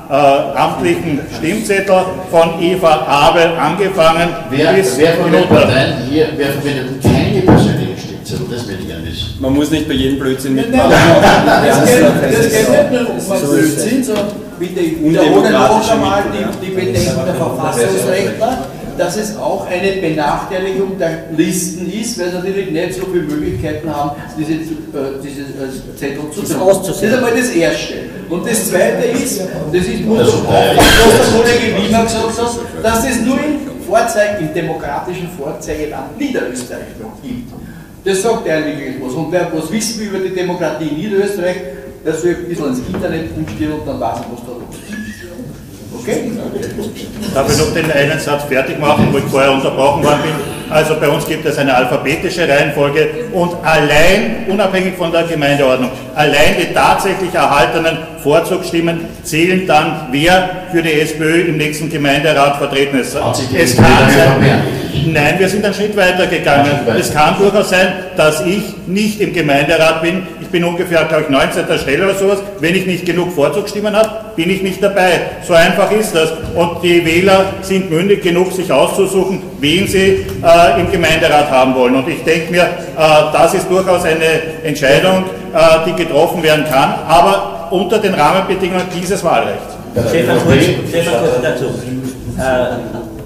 äh, amtlichen Stimmzettel von Eva Abel angefangen. Wer, bis wer von den Parteien hier, wer verwendet keine persönlichen Stimmzettel? Das will ich gerne wissen. Man muss nicht bei jedem Blödsinn mitmachen. Das geht nicht nur um einen Blödsinn, sondern wie die wiederholen auch einmal die, die Bedenken der Verfassungsrechtler, dass es auch eine Benachteiligung der Listen ist, weil sie natürlich nicht so viele Möglichkeiten haben, diese, äh, diese äh, Zettel zu tun. Das ist einmal das Erste. Und das Zweite ist, und das ist nur so, was der Kollege Wiener gesagt hat, dass es nur im Vorzeige, im demokratischen Vorzeigeland Niederösterreich noch gibt. Das sagt eigentlich etwas. Und wer was wissen will über die Demokratie in Niederösterreich, der soll ein bisschen ins Internet umstehen und dann weiß, was da los ist. Okay? Darf ich noch den einen Satz fertig machen, wo ich vorher unterbrochen worden bin? Also bei uns gibt es eine alphabetische Reihenfolge und allein, unabhängig von der Gemeindeordnung, allein die tatsächlich erhaltenen Vorzugsstimmen zählen dann, wer für die SPÖ im nächsten Gemeinderat vertreten ist. Es kann sein, nein, wir sind einen Schritt weiter gegangen. Es kann durchaus sein, dass ich nicht im Gemeinderat bin. Ich bin ungefähr, glaube ich, neunzehnter Stelle oder sowas. Wenn ich nicht genug Vorzugsstimmen habe, bin ich nicht dabei. So einfach ist das. Und die Wähler sind mündig genug, sich auszusuchen, wen sie äh, im Gemeinderat haben wollen. Und ich denke mir, äh, das ist durchaus eine Entscheidung, äh, die getroffen werden kann, aber unter den Rahmenbedingungen dieses Wahlrechts. Stefan kurz, Stefan kurz dazu. Äh,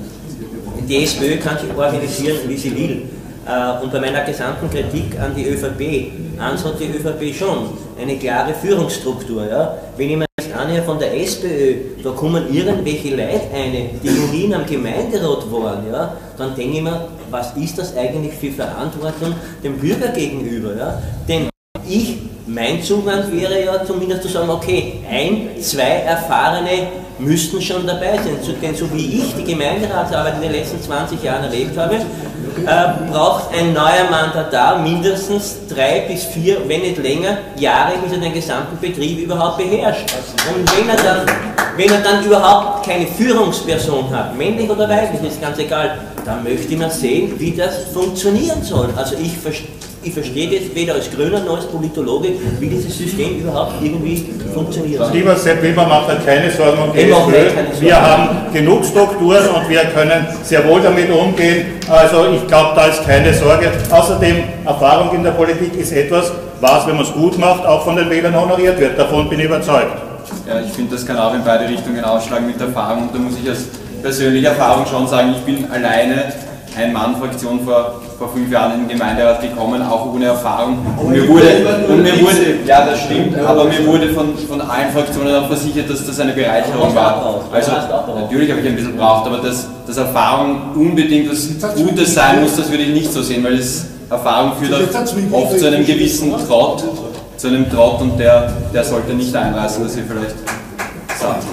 die SPÖ kann sich organisieren, wie sie will. Äh, und bei meiner gesamten Kritik an die ÖVP, eins hat die ÖVP schon, eine klare Führungsstruktur. Ja? Wenn ich mir das anhöre von der SPÖ, da kommen irgendwelche Leute eine, die noch nie am Gemeinderat waren, ja? Dann denke ich mir, was ist das eigentlich für Verantwortung dem Bürger gegenüber? Ja? Denn ich, mein Zugang wäre ja zumindest zu sagen, okay, ein, zwei Erfahrene müssten schon dabei sein. Denn so wie ich die Gemeinderatsarbeit in den letzten zwanzig Jahren erlebt habe, äh, braucht ein neuer Mandatar mindestens drei bis vier, wenn nicht länger, Jahre, bis er den gesamten Betrieb überhaupt beherrscht. Und wenn er dann, wenn er dann überhaupt keine Führungsperson hat, männlich oder weiblich, ist ganz egal, dann möchte ich mal sehen, wie das funktionieren soll. Also ich verstehe Ich verstehe das weder als Grüner noch als Politologe, wie dieses System überhaupt irgendwie funktioniert. Lieber Sepp Weber, macht da keine Sorgen um die SPÖ. Wir haben genug Strukturen und wir können sehr wohl damit umgehen. Also ich glaube, da ist keine Sorge. Außerdem, Erfahrung in der Politik ist etwas, was, wenn man es gut macht, auch von den Wählern honoriert wird. Davon bin ich überzeugt. Ja, ich finde, das kann auch in beide Richtungen ausschlagen mit Erfahrung. Und da muss ich als persönliche Erfahrung schon sagen, ich bin alleine Ein-Mann-Fraktion vor, vor fünf Jahren in den Gemeinderat gekommen, auch ohne Erfahrung. Und mir wurde, und mir wurde, ja das stimmt, aber mir wurde von, von allen Fraktionen auch versichert, dass das eine Bereicherung war. Also natürlich habe ich ein bisschen gebraucht, aber dass, dass Erfahrung unbedingt was Gutes sein muss, das würde ich nicht so sehen, weil es, Erfahrung führt auch oft zu einem gewissen Trott, zu einem Trott und der, der sollte nicht einreißen, dass ihr vielleicht sagt.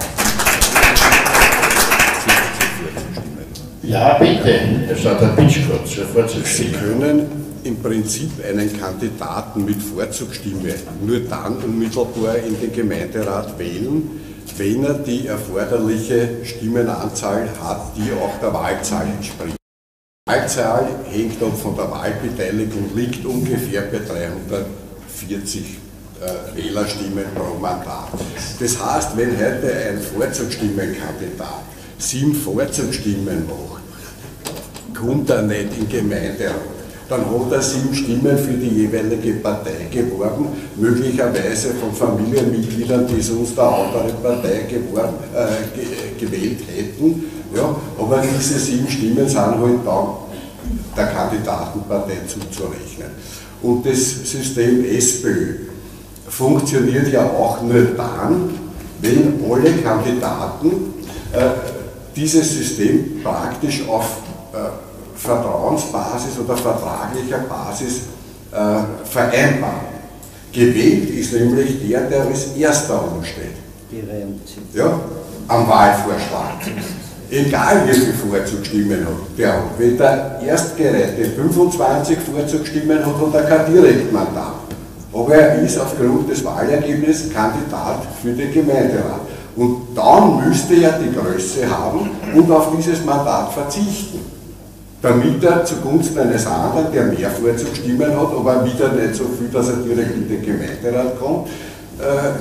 Ja, bitte, Herr Stadtrat Pitschkotz, Herr Vorzugsstimme. Sie können im Prinzip einen Kandidaten mit Vorzugsstimme nur dann unmittelbar in den Gemeinderat wählen, wenn er die erforderliche Stimmenanzahl hat, die auch der Wahlzahl entspricht. Die Wahlzahl hängt ab von der Wahlbeteiligung, liegt ungefähr bei dreihundertvierzig äh, Wählerstimmen pro Mandat. Das heißt, wenn heute ein Vorzugsstimmenkandidat sieben Vorzugsstimmen macht, kommt er nicht in Gemeinderat. Dann hat er sieben Stimmen für die jeweilige Partei geworben, möglicherweise von Familienmitgliedern, die sonst eine andere Partei geworben, äh, ge gewählt hätten. Ja, aber diese sieben Stimmen sind halt dann der Kandidatenpartei zuzurechnen. Und das System SPÖ funktioniert ja auch nur dann, wenn alle Kandidaten äh, dieses System praktisch auf äh, Vertrauensbasis oder vertraglicher Basis äh, vereinbaren. Gewählt ist nämlich der, der als Erster umsteht. Ja, am Wahlvorschlag. Egal wie viele Vorzugsstimmen hat der hat. Wenn der Erstgereihte fünfundzwanzig Vorzugsstimmen hat, hat er kein Direktmandat. Aber er ist aufgrund des Wahlergebnisses Kandidat für den Gemeinderat. Und dann müsste er die Größe haben und auf dieses Mandat verzichten, damit er zugunsten eines anderen, der mehr Vorzugsstimmen hat, aber wieder nicht so viel, dass er direkt in den Gemeinderat kommt, äh,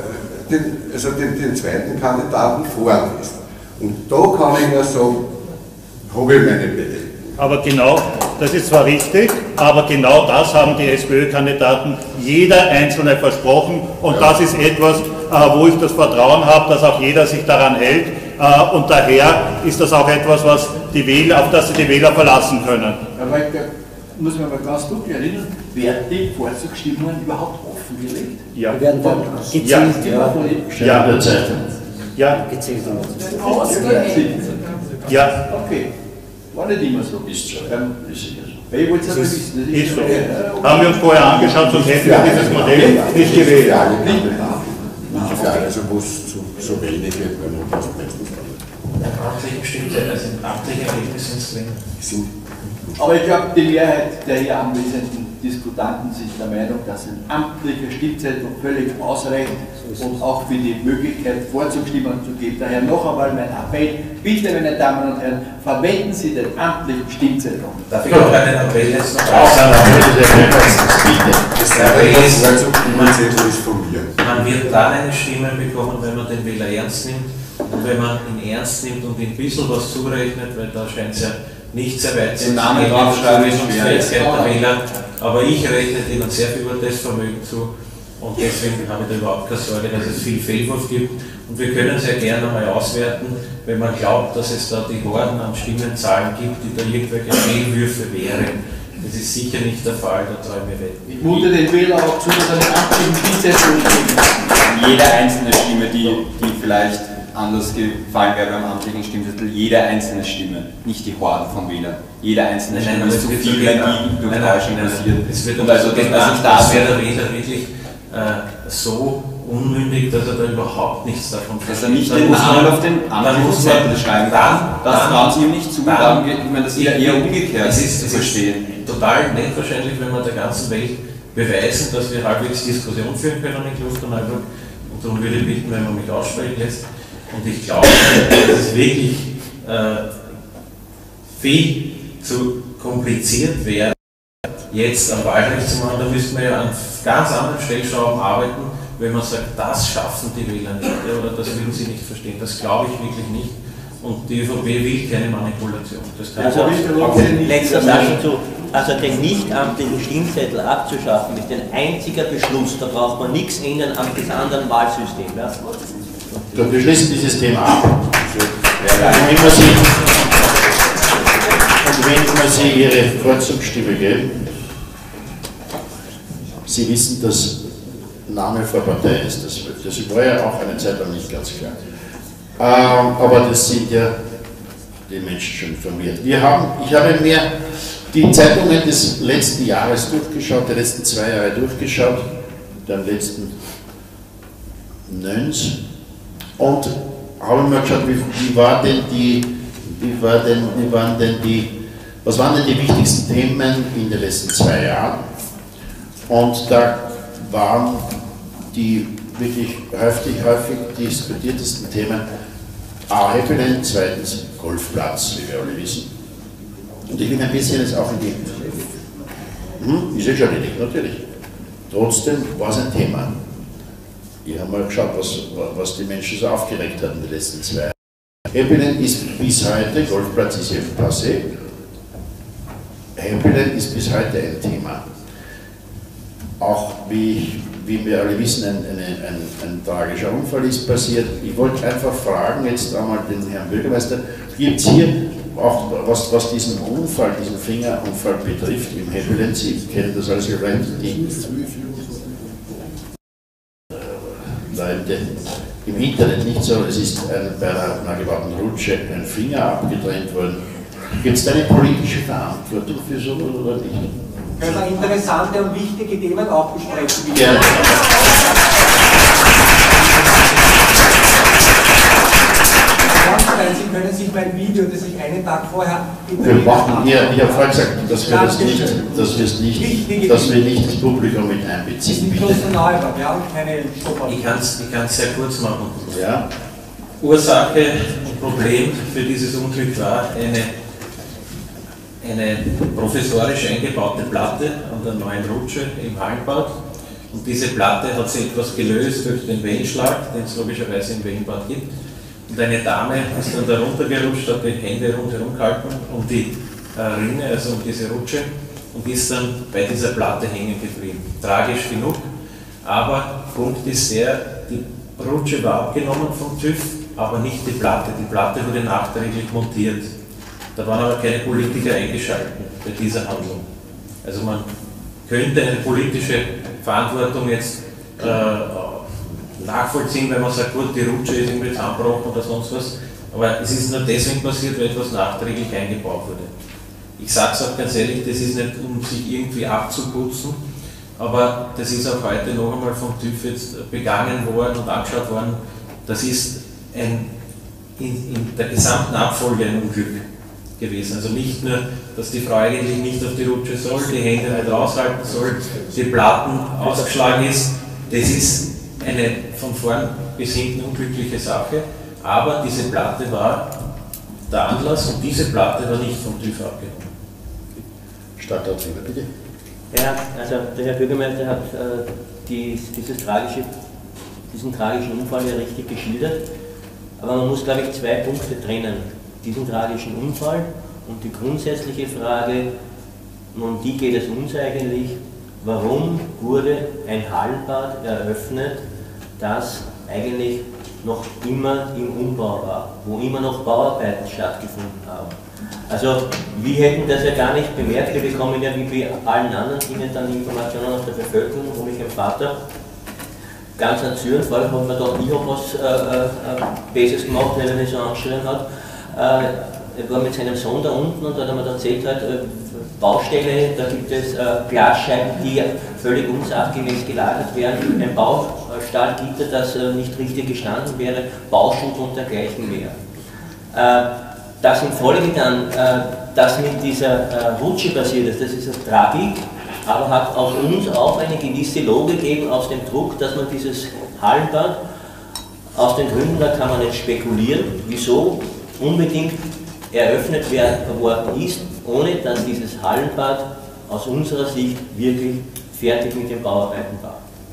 den, also den, den zweiten Kandidaten vorlässt. Und da kann ich nur sagen, habe ich meine Bedenken. Aber genau, das ist zwar richtig, aber genau das haben die SPÖ-Kandidaten jeder Einzelne versprochen und ja. Das ist etwas, wo ich das Vertrauen habe, dass auch jeder sich daran hält und daher ist das auch etwas, was die Wähler, auf das sie die Wähler verlassen können. Aber da muss man mal ganz dunkel erinnern, werden die Vorzugsstimmungen überhaupt offengelegt? Ja. Wir werden dann gezählt, ja. Ja. Ja. Ja. Gezählt. Ja. Okay. War nicht immer so. Ist so. Ähm, ich wollte es aber wissen. Ist so. Haben wir uns vorher angeschaut, sonst hätten wir dieses Modell nicht gewählt. Ja, also wo es zu so wenige, wenn man das meistens der amtliche Stimmzettel, also amtliche Ergebnisse sind drin. Aber ich glaube, die Mehrheit der hier anwesenden Diskutanten sind der Meinung, dass ein amtlicher Stimmzettel völlig ausreicht und auch für die Möglichkeit Vorzugsstimmung zu geben. Daher noch einmal mein Appell, bitte meine Damen und Herren, verwenden Sie den amtlichen Stimmzettel. Darf ich auch einen Appell jetzt noch äußern? Man wird dann eine Stimme bekommen, wenn man den Wähler ernst nimmt und wenn man ihn ernst nimmt und ihm ein bisschen was zurechnet, weil da scheint es ja nicht sehr weit zu sein, die Zuweisungsfähigkeit der Wähler, aber ich rechne ihnen sehr viel Urteilsvermögen zu und deswegen habe ich da überhaupt keine Sorge, dass es viel Fehlwurf gibt und wir können sehr gerne mal auswerten, wenn man glaubt, dass es da die Horden an Stimmenzahlen gibt, die da irgendwelche Fehlwürfe wären. Das ist sicher nicht der Fall, da träume ich wetten. Ich mute den Wähler auch zu, dass er einen amtlichen Stimmzettel geben. Jede einzelne Stimme, die, die vielleicht anders gefallen wäre beim amtlichen Stimmzettel, jede einzelne Stimme, nicht die Horde von Wählern. Jede einzelne Stimme ist zu viel, wenn die durch Täuschung passiert. Es wird und also, das, also das wäre der Wähler wirklich äh, so unmündig, dass er da überhaupt nichts davon versteht. Dass er nicht den Namen auf den amtlichen Zettel schreiben kann. Das trauen Sie ihm nicht zu, dann wird man das eher, eher umgekehrt es ist, zu verstehen. Ist total nett wahrscheinlich, wenn wir der ganzen Welt beweisen, dass wir halbwegs Diskussion führen können in Klosterneuburg. Und darum würde ich bitten, wenn man mich aussprechen lässt. Und ich glaube, dass es wirklich äh, viel zu kompliziert wäre, jetzt am Wahlrecht zu machen. Da müsste man ja an ganz anderen Stellschrauben arbeiten, wenn man sagt, das schaffen die Wähler nicht oder das würden sie nicht verstehen. Das glaube ich wirklich nicht. Und die ÖVP will keine Manipulation. Das kann also, okay. Letzter Satz dazu. Also den nichtamtlichen Stimmzettel abzuschaffen ist ein einziger Beschluss. Da braucht man nichts ändern am anderen Wahlsystem. Ja? So, wir schließen dieses Thema ab. Und wenn wir Sie, und wenn wir Sie Ihre Vorzugsstimme geben, Sie wissen, dass Name vor Partei ist. Das, das war ja auch eine Zeit lang nicht ganz klar. Ähm, aber das sind ja die Menschen schon informiert. Wir haben, ich habe mir die Zeitungen des letzten Jahres durchgeschaut, der letzten zwei Jahre durchgeschaut, den letzten Nöns, und habe mir geschaut, wie, wie war denn die, wie war denn, wie waren denn die, was waren denn die wichtigsten Themen in den letzten zwei Jahren? Und da waren die wirklich häufig, häufig diskutiertesten Themen A. Happyland, zweitens Golfplatz, wie wir alle wissen. Und ich bin ein bisschen jetzt auch in die, hm, ist ja schon erledigt, natürlich. Trotzdem war es ein Thema. Ich habe mal geschaut, was, was die Menschen so aufgeregt hatten in den letzten zwei Jahren. Happyland ist bis heute, Golfplatz ist ja passé, Happyland ist bis heute ein Thema. Auch wie, wie wir alle wissen, ein, eine, ein, ein tragischer Unfall ist passiert. Ich wollte einfach fragen, jetzt einmal den Herrn Bürgermeister, gibt es hier auch, was, was diesen Unfall, diesen Fingerunfall betrifft, im Happyland, Sie kennen das alles vielleicht, die Leute im Internet nicht so, es ist ein, bei einer, einer gebauten Rutsche ein Finger abgetrennt worden. Gibt es da eine politische Verantwortung für so oder nicht? Können wir interessante und wichtige Themen auch besprechen? Ja. Sie können sich mein Video, das ich einen Tag vorher wir machen hier, ich habe vorher gesagt, dass wir, das nicht, dass, wir es nicht, dass wir nicht das Publikum mit einbeziehen. Wir haben keine Ich kann es ich kann's sehr kurz machen. Ja. Ursache und Problem für dieses Unglück war eine, eine professorisch eingebaute Platte an der neuen Rutsche im Hallenbad. Und diese Platte hat sich etwas gelöst durch den Wellenschlag, den es logischerweise im Wellenbad gibt. Und eine Dame ist dann da runtergerutscht, hat die Hände rundherum gehalten um die äh, Rinne, also um diese Rutsche, und ist dann bei dieser Platte hängen geblieben. Tragisch genug, aber Punkt ist der, die Rutsche war abgenommen vom TÜV, aber nicht die Platte. Die Platte wurde nachträglich montiert. Da waren aber keine Politiker eingeschaltet bei dieser Handlung. Also man könnte eine politische Verantwortung jetzt äh, nachvollziehen, wenn man sagt, gut, die Rutsche ist irgendwie zusammengebrochen oder sonst was, aber es ist nur deswegen passiert, weil etwas nachträglich eingebaut wurde. Ich sage es auch ganz ehrlich, das ist nicht, um sich irgendwie abzuputzen, aber das ist auch heute noch einmal vom TÜV jetzt begangen worden und angeschaut worden. Das ist ein, in, in der gesamten Abfolge ein Unglück gewesen. Also nicht nur, dass die Frau eigentlich nicht auf die Rutsche soll, die Hände nicht raushalten soll, die Platten ausgeschlagen ist. Das ist eine von vorn bis hinten unglückliche Sache, aber diese Platte war der Anlass und diese Platte war nicht vom TÜV abgenommen. Stadtrat Zimmer, bitte. Ja, also der Herr Bürgermeister hat äh, die, dieses tragische, diesen tragischen Unfall ja richtig geschildert, aber man muss, glaube ich, zwei Punkte trennen. Diesen tragischen Unfall und die grundsätzliche Frage, um die geht es uns eigentlich, warum wurde ein Hallenbad eröffnet, das eigentlich noch immer im Umbau war, wo immer noch Bauarbeiten stattgefunden haben. Also wir hätten das ja gar nicht bemerkt, wir bekommen ja wie bei allen anderen Dingen dann Informationen aus der Bevölkerung, wo mich ein Vater ganz erzürnt, vor allem hat man gedacht, ich habe was äh, äh, Besseres gemacht, weil er mich so angestellt hat. Äh, er war mit seinem Sohn da unten und da hat er mir erzählt, halt, äh, Baustelle, da gibt es äh, Glasscheiben, die völlig unsachgemäß gelagert werden, ein Baustahlgitter, das äh, nicht richtig gestanden wäre, Bauschutt und dergleichen mehr. Äh, das in Folge dann, äh, das mit dieser äh, Rutsche passiert ist, das ist eine Tragik, aber hat auch uns auch eine gewisse Logik gegeben aus dem Druck, dass man dieses Hallenbad, aus den Gründen, da kann man nicht spekulieren, wieso unbedingt eröffnet werden worden ist, ohne dass dieses Hallenbad aus unserer Sicht wirklich fertig mit den Bauarbeiten war.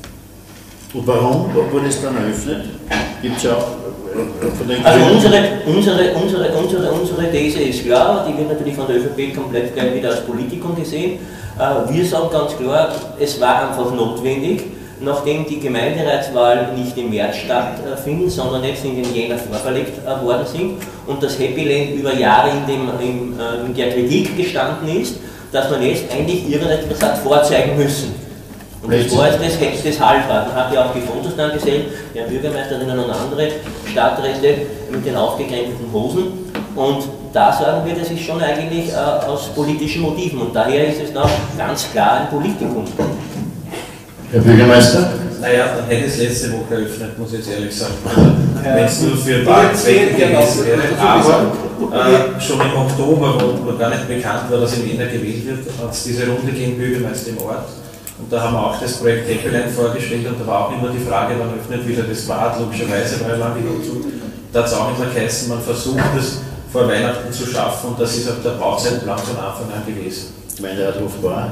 Und warum wurde es dann eröffnet? Gibt es ja auch von den Also unsere, unsere, unsere, unsere, unsere These ist klar, die wird natürlich von der ÖVP komplett gleich wieder als Politikum gesehen. Wir sagen ganz klar, es war einfach notwendig, nachdem die Gemeinderatswahlen nicht im März stattfinden, sondern jetzt in den Jänner vorverlegt worden sind und das Happy Land über Jahre in, dem, in, in der Kritik gestanden ist, dass man jetzt eigentlich irgendetwas hat vorzeigen müssen. Und das war jetzt das Hex des Hallenbad. Man hat ja auch die Fotos dann gesehen, der Bürgermeisterinnen und andere Stadträte mit den aufgekrempelten Hosen. Und da sagen wir, das ist schon eigentlich äh, aus politischen Motiven. Und daher ist es noch ganz klar ein Politikum. Herr Bürgermeister? Naja, dann hätte es letzte Woche eröffnet, muss ich jetzt ehrlich sagen. Wenn es nur für Wahlzwecke gewesen wäre. Aber äh, schon im Oktober, wo, wo gar nicht bekannt war, dass in Wiener gewählt wird, hat es diese Runde gegen Bürgermeister im Ort. Und da haben wir auch das Projekt Happy Land vorgestellt und da war auch immer die Frage, wann öffnet wieder das Bad, logischerweise war ja lange wieder zu. Da hat es auch immer geheißen, man versucht es vor Weihnachten zu schaffen und das ist auch der Bauzeitplan von Anfang an gewesen. Meine Rat Hofbauer.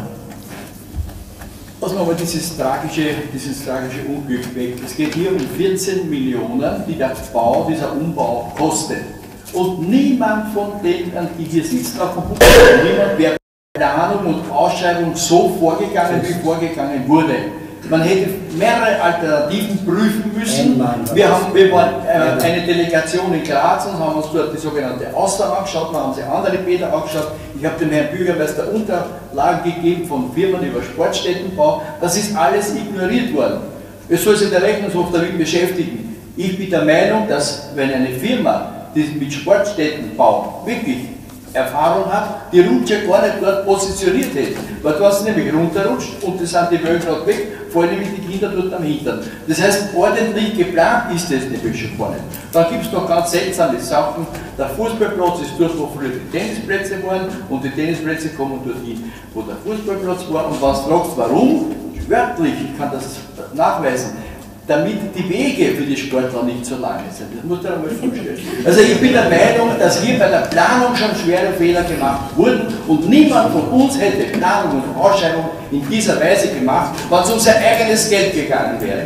Lassen wir mal dieses tragische, dieses tragische Unglück weg. Es geht hier um vierzehn Millionen, die der Bau, dieser Umbau kostet. Und niemand von denen, die hier sitzen auf dem Publikum, niemand wäre Planung und Ausschreibung so vorgegangen, wie vorgegangen wurde. Man hätte mehrere Alternativen prüfen müssen. Wir, haben, wir waren äh, eine Delegation in Graz und haben uns dort die sogenannte Austausch angeschaut, wir haben sich andere Bäder angeschaut. Ich habe dem Herrn Bürgermeister Unterlagen gegeben von Firmen über Sportstättenbau. Das ist alles ignoriert worden. Es soll sich der Rechnungshof damit beschäftigen. Ich bin der Meinung, dass wenn eine Firma, die mit Sportstättenbau wirklich Erfahrung hat, die Rutsche gar nicht dort positioniert hätte. Weil du hast nämlich runterrutscht und das sind die Wellen gerade weg, fallen nämlich die Kinder dort am Hintern. Das heißt, ordentlich geplant ist das nämlich schon gar nicht. Dann gibt es noch ganz seltsame Sachen. Der Fußballplatz ist dort, wo früher die Tennisplätze waren und die Tennisplätze kommen dort hin, wo der Fußballplatz war. Und was fragst, warum? Wörtlich, ich kann das nachweisen. damit die Wege für die Sportler nicht so lange sind. Das muss man einmal vorstellen. Also ich bin der Meinung, dass hier bei der Planung schon schwere Fehler gemacht wurden und niemand von uns hätte Planung und Ausschreibung in dieser Weise gemacht, wenn es um sein eigenes Geld gegangen wäre.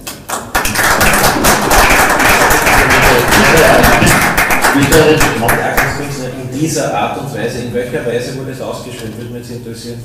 In dieser Art und Weise, in welcher Weise wurde es ausgeschrieben, würde mich jetzt interessieren.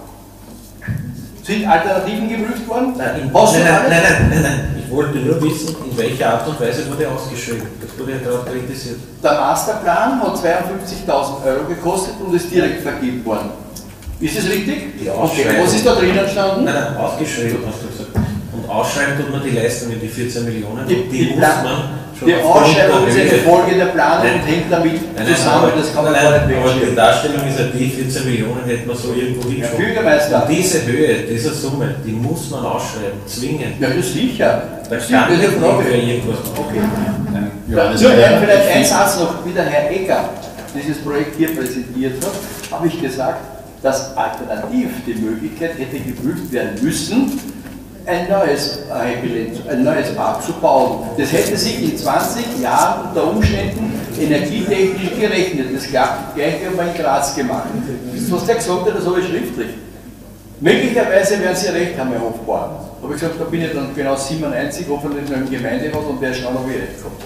Sind Alternativen geprüft worden? Nein, in, nein, nein, nein, nein, nein, nein. Ich wollte nur wissen, in welcher Art und Weise wurde ausgeschrieben. Das wurde ja gerade kritisiert. Der Masterplan hat zweiundfünfzigtausend Euro gekostet und ist direkt vergeben worden. Ist das richtig? Ja, okay. Was ist da drinnen gestanden? Nein, nein, ausgeschrieben hast du gesagt. Und ausschreiben tut man die Leistungen, die vierzehn Millionen, die, die, die muss man schon. Die Ausschreibung ist eine Folge der Planung und hängt damit zusammen, das kann man gar nicht wegstellen. Aber die Darstellung ist ja die, vierzehn Millionen hätte man so irgendwo hingeschoben. Bürgermeister. Und diese Höhe, diese Summe, die muss man ausschreiben, zwingen. Ja, das ist sicher. Da kann nicht irgendwas machen. Okay. Ähm, ja, so, ja, vielleicht ein Satz noch, wie der Herr Egger dieses Projekt hier präsentiert hat, habe ich gesagt, dass alternativ die Möglichkeit hätte geprüft werden müssen, ein neues, ein neues Park zu bauen. Das hätte sich in zwanzig Jahren unter Umständen energietechnisch gerechnet. Das gleiche haben wir in Graz gemacht. Was der gesagt hat, das habe ich schriftlich. Möglicherweise werden Sie recht haben, Herr Hofbauer. Aber ich gesagt, da bin ich dann genau siebenundneunzig, hoffentlich noch im Gemeinderat und werde schauen, ob ich recht gehabt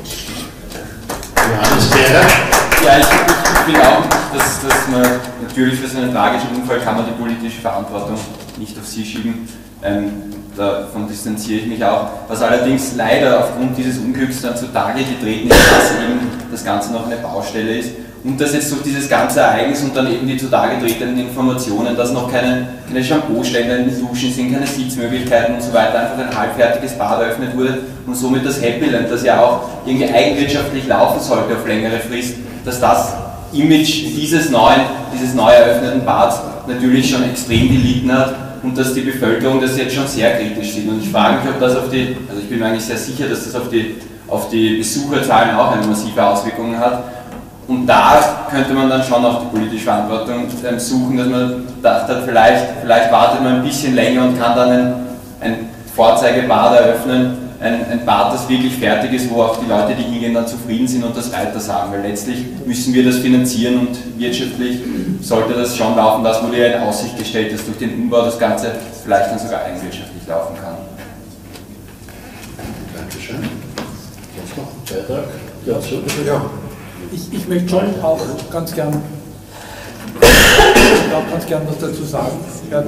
habe. Johannes Behrer. Ja, ich, ich finde auch, dass, dass man natürlich für so einen tragischen Unfall kann man die politische Verantwortung nicht auf Sie schieben. Ähm, davon distanziere ich mich auch. Was allerdings leider aufgrund dieses Unglücks dann zutage getreten ist, dass eben das Ganze noch eine Baustelle ist und dass jetzt durch dieses ganze Ereignis und dann eben die zutage tretenden Informationen, dass noch keine, keine Shampoo-Ständer in den Duschen sind, keine Sitzmöglichkeiten und so weiter, einfach ein halbfertiges Bad eröffnet wurde und somit das Happyland, das ja auch irgendwie eigenwirtschaftlich laufen sollte auf längere Frist, dass das Image dieses neuen, dieses neu eröffneten Bads natürlich schon extrem gelitten hat und dass die Bevölkerung das jetzt schon sehr kritisch sieht. Und ich frage mich, ob das auf die, also ich bin mir eigentlich sehr sicher, dass das auf die, auf die Besucherzahlen auch eine massive Auswirkung hat. Und da könnte man dann schon auch die politische Verantwortung suchen, dass man gedacht hat, vielleicht, vielleicht wartet man ein bisschen länger und kann dann ein, ein Vorzeigebad eröffnen, ein, ein Bad, das wirklich fertig ist, wo auch die Leute, die hingehen, dann zufrieden sind und das weiter sagen, weil letztlich müssen wir das finanzieren und wirtschaftlich sollte das schon laufen. Das wurde ja in Aussicht gestellt, dass durch den Umbau das Ganze vielleicht dann sogar eigenwirtschaftlich laufen kann. Dankeschön. Sonst noch ein Beitrag? Ja, so, ja. Ich, ich möchte schon auch ganz gern, ich auch ganz gern was dazu sagen. Ja,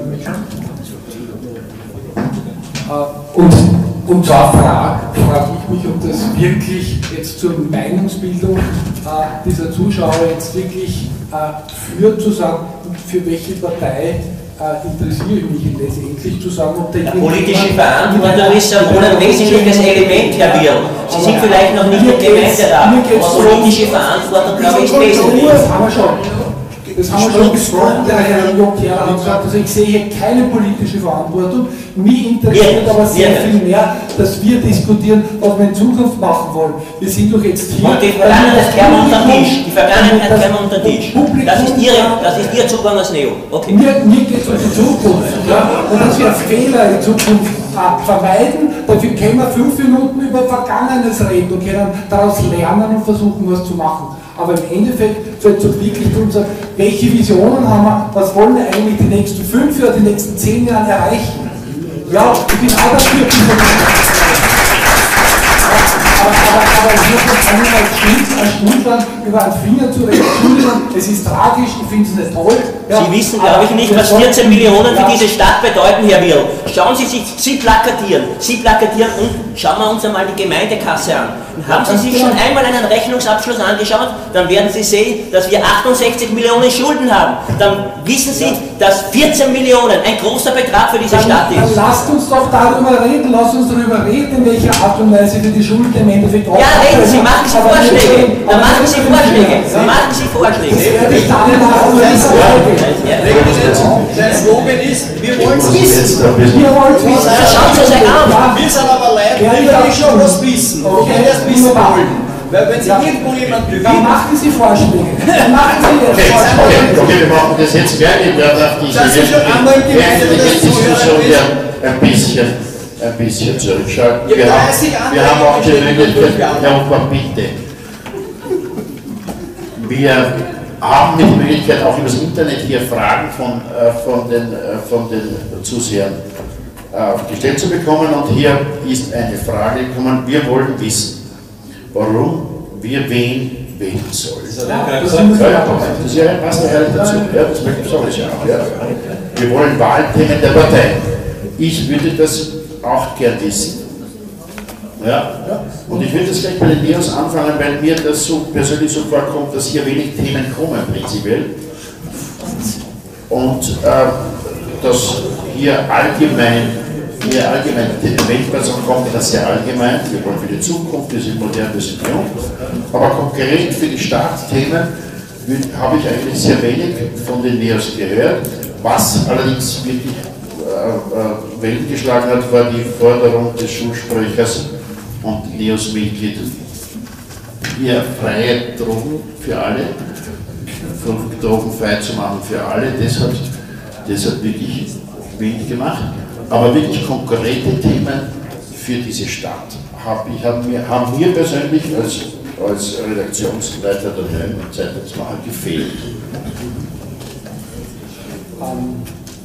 und, und zwar frage frag ich mich, ob das wirklich jetzt zur Meinungsbildung äh, dieser Zuschauer jetzt wirklich äh, führt, zu sagen, für welche Partei äh, interessiere ich mich letztendlich, zu sagen, ob der ja, politische Verantwortung ist ja wohl ein wesentliches Element, Herr Wirl. Sie sind vielleicht noch nicht im Gemeinderat, aber politische Verantwortung, glaube ich, ist wesentlich. Das haben wir schon. Das haben wir schon besprochen, der Herr Jokera hat gesagt, also ich sehe hier keine politische Verantwortung. Mich interessiert aber sehr viel mehr, dass wir diskutieren, was wir in Zukunft machen wollen. Wir sind doch jetzt hier. Und die Vergangenheit kehren unter den Tisch. Die Vergangenheit kehren unter den Tisch. Das ist, ihre, das ist Ihr Zugang als Neo. Okay. Mir, mir geht es um die Zukunft. Ja? Und dass wir Fehler in Zukunft äh, vermeiden, dafür können wir fünf Minuten über Vergangenes reden und können daraus lernen und versuchen, was zu machen. Aber im Endeffekt soll es doch wirklich darum sagen, welche Visionen haben wir, was wollen wir eigentlich die nächsten fünf oder die nächsten zehn Jahre erreichen? Ja, ich bin auch dafür. Aber, aber, aber ich muss jetzt einmal eine Stunde lang über einen Finger zu reden. Entschuldigung, es ist tragisch, ich finde es nicht toll. Ja, Sie wissen, glaube ich, nicht, was vierzehn Millionen für diese Stadt bedeuten, Herr Wirl. Schauen Sie sich, Sie plakatieren, Sie plakatieren und schauen wir uns einmal die Gemeindekasse an. Und haben Sie sich schon einmal einen Rechnungsabschluss angeschaut, dann werden Sie sehen, dass wir achtundsechzig Millionen Schulden haben. Dann wissen Sie, dass vierzehn Millionen ein großer Betrag für diese Stadt ist. Dann lasst uns doch darüber reden, lasst uns darüber reden, in welcher Art und Weise wir die Schulden im Endeffekt auch. Ja, reden Sie, machen Sie Vorschläge. Dann machen Sie Vorschläge. Machen Sie Vorschläge. Sein Slogan ist, wir wollen es wissen. Wir wollen es wissen. Schauen Sie sich an. Wir sind aber Leute, die ja schon was wissen. Okay, erst wissen wollen. Weil wenn Sie irgendwo jemand bewegen... Dann machen Sie Vorschläge. Dann machen Sie jetzt Vorschläge. Okay, okay, wir machen das jetzt fertig. Ich werde auf diese öffentliche Diskussion ja ein bisschen ein bisschen zurückschalten. Ja, Wir haben, dreißig andere wir haben auch die Stellen Möglichkeit, beantworten. Herr Opa, bitte. Wir haben die Möglichkeit, auch über das Internet hier Fragen von, äh, von, den, äh, von den Zusehern äh, gestellt zu bekommen. Und hier ist eine Frage gekommen. Wir wollen wissen, warum wir wen wählen sollen. Ja, das, das ist ja, das ist ja ein passt ja dazu. Ja, das soll ich ja auch. Ja. Wir wollen Wahlthemen der Partei. Ich würde das auch gern wissen. Ja. Und ich würde das gleich bei den Neos anfangen, weil mir das so persönlich so vorkommt, dass hier wenig Themen kommen prinzipiell. Und äh, dass hier allgemein, hier allgemein, die Weltversammlung kommt das sehr allgemein, wir wollen für die Zukunft, wir sind modern, wir sind jung. Aber konkret für die Startthemen habe ich eigentlich sehr wenig von den Neos gehört. Was allerdings wirklich äh, äh, Wellen geschlagen hat, war die Forderung des Schulsprechers und Neos-Mitglied, hier freie Drogen für alle, Drogen frei zu machen für alle. Das hat, das hat wirklich wenig gemacht. Aber wirklich konkrete Themen für diese Stadt hab ich, haben, mir, haben mir persönlich als, als Redaktionsleiter der Neuen Zeitungsmacher gefehlt. Ähm,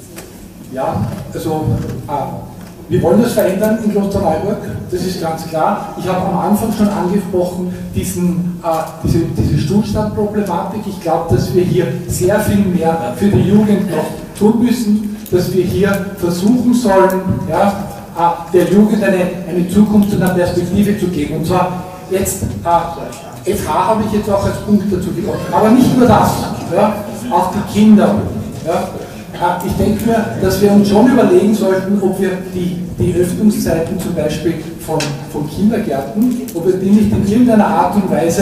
ja, also äh, wir wollen das verändern in Klosterneuburg, das ist ganz klar. Ich habe am Anfang schon angesprochen, diesen, äh, diese, diese Stuhlstandproblematik. Ich glaube, dass wir hier sehr viel mehr für die Jugend noch tun müssen, dass wir hier versuchen sollen, ja, äh, der Jugend eine, eine Zukunft und eine Perspektive zu geben. Und zwar jetzt, äh, F H habe ich jetzt auch als Punkt dazu gebracht. Aber nicht nur das, ja, auch die Kinder. Ja. Ich denke mir, dass wir uns schon überlegen sollten, ob wir die, die Öffnungszeiten zum Beispiel von, von Kindergärten, ob wir die nicht in irgendeiner Art und Weise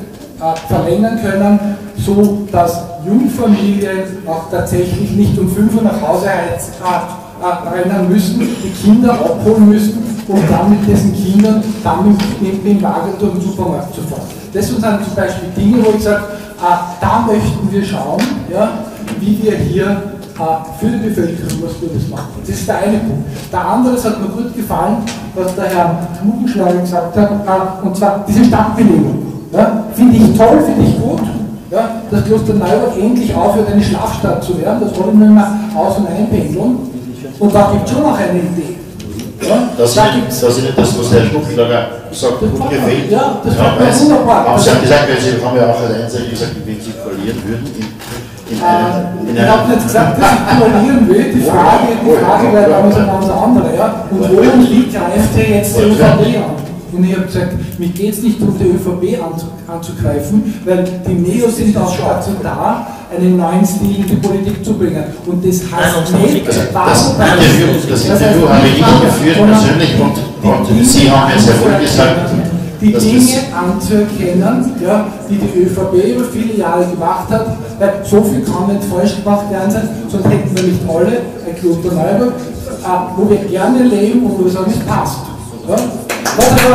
äh, verlängern können, so dass Jungfamilien auch tatsächlich nicht um fünf Uhr nach Hause heiz, äh, äh, rennen müssen, die Kinder abholen müssen und dann mit diesen Kindern dann mit dem Wagen durch den Supermarkt zu fahren. Das sind dann zum Beispiel Dinge, wo ich sage, äh, da möchten wir schauen, ja, wie wir hier für die Bevölkerung was Gutes machen. Das ist der eine Punkt. Der andere, es hat mir gut gefallen, was der Herr Mugenschlager gesagt hat, und zwar diese Stadtbelebung. Ja, finde ich toll, finde ich gut, ja, dass Klosterneuburg endlich aufhört, eine Schlafstadt zu werden. Das wollen wir immer aus- und einpendeln. Und da gibt es schon noch eine Idee. Ja, das, da ist, das ist nicht das, was der Herr Schmuckschlager sagt, gut gefällt. Ja, das ja, war wunderbar. Aber Sie haben gesagt, weil Sie haben ja auch als Einzelne gesagt, wenn Sie verlieren würden, in, in einem, in ich habe nicht gesagt, dass ich duellieren will. Die Frage, die Frage wäre damals eine ganz andere. Ja? Und wohin liegt der AfD jetzt die ÖVP an? Und ich habe gesagt, mir geht es nicht darum, die ÖVP anzugreifen, weil die Neos sind auch dazu da, einen neuen Stil in die Politik zu bringen. Und das heißt nicht, das, das, Interview, das Interview habe ich geführt persönlich und, und Sie haben ja sehr wohl gesagt, die Dinge anzuerkennen, ja, die die ÖVP über viele Jahre gemacht hat, weil so viel kann nicht falsch gemacht werden sein, sonst hätten wir nicht alle ein Klosterneuburg, äh, wo wir gerne leben und wo wir sagen, es passt. Ja? Was aber,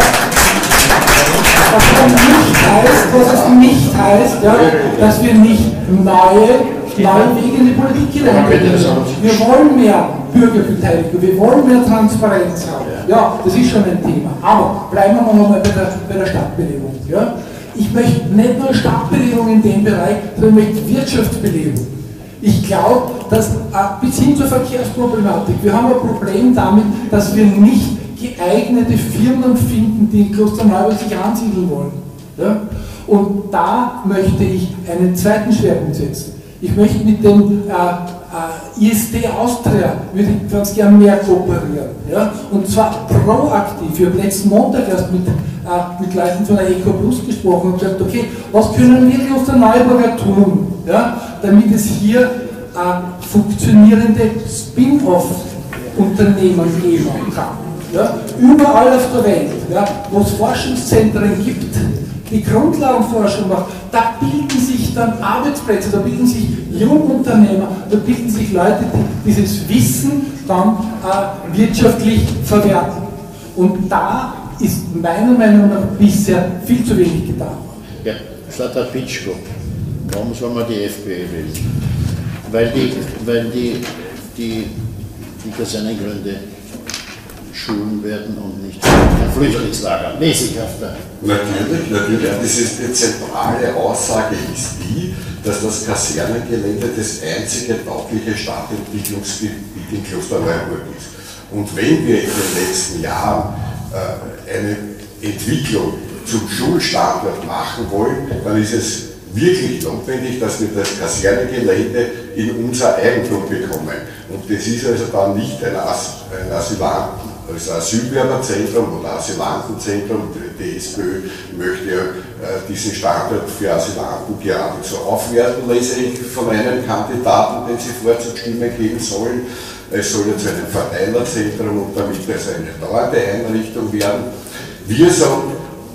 was aber nicht heißt, was es nicht heißt, ja, dass wir nicht neue neue Wege in die Politik hineingehen. Wir wollen mehr Bürgerbeteiligung, wir wollen mehr Transparenz haben. Ja, das ist schon ein Thema. Aber bleiben wir noch mal bei der, bei der Stadtbelebung. Ja? Ich möchte nicht nur Stadtbelebung in dem Bereich, sondern ich möchte Wirtschaftsbelebung. Ich glaube, dass bis hin zur Verkehrsproblematik, wir haben ein Problem damit, dass wir nicht geeignete Firmen finden, die in Klosterneuburg sich ansiedeln wollen. Ja? Und da möchte ich einen zweiten Schwerpunkt setzen. Ich möchte mit dem äh, äh, I S D Austria würde ich ganz gerne mehr kooperieren. Ja? Und zwar proaktiv. Ich habe letzten Montag erst mit, äh, mit Leuten von der Eco Plus gesprochen und gesagt, okay, was können wir aus der Neuburger tun, ja? Damit es hier äh, funktionierende Spin-off-Unternehmen geben kann. Ja? Überall auf der Welt, ja? Wo es Forschungszentren gibt, die Grundlagenforschung macht, da bilden sich dann Arbeitsplätze, da bilden sich Jungunternehmer, da bilden sich Leute, die dieses Wissen dann äh, wirtschaftlich verwerten. Und da ist meiner Meinung nach bisher viel zu wenig getan. Ja, Zlatar Pitschko, warum soll man die FPÖ wählen? Weil die, weil die, die, die für seine Gründe Schulen werden und nicht ein Flüchtlingslager. Lese ich auf der. Natürlich, natürlich. Das ist die zentrale Aussage ist die, dass das Kasernengelände das einzige taugliche Stadtentwicklungsgebiet in Klosterneuburg ist. Und wenn wir in den letzten Jahren äh, eine Entwicklung zum Schulstandort machen wollen, dann ist es wirklich notwendig, dass wir das Kasernengelände in unser Eigentum bekommen. Und das ist also dann nicht ein, As ein Asylanten, also Asylbewerberzentrum oder Asylantenzentrum. Die SPÖ möchte ja äh, diesen Standort für Asylanten geradezu aufwerten, lese ich von einem Kandidaten, den sie Vorzugsstimmen geben sollen. Es soll jetzt ein Verteilerzentrum und damit also eine dauernde Einrichtung werden. Wir sagen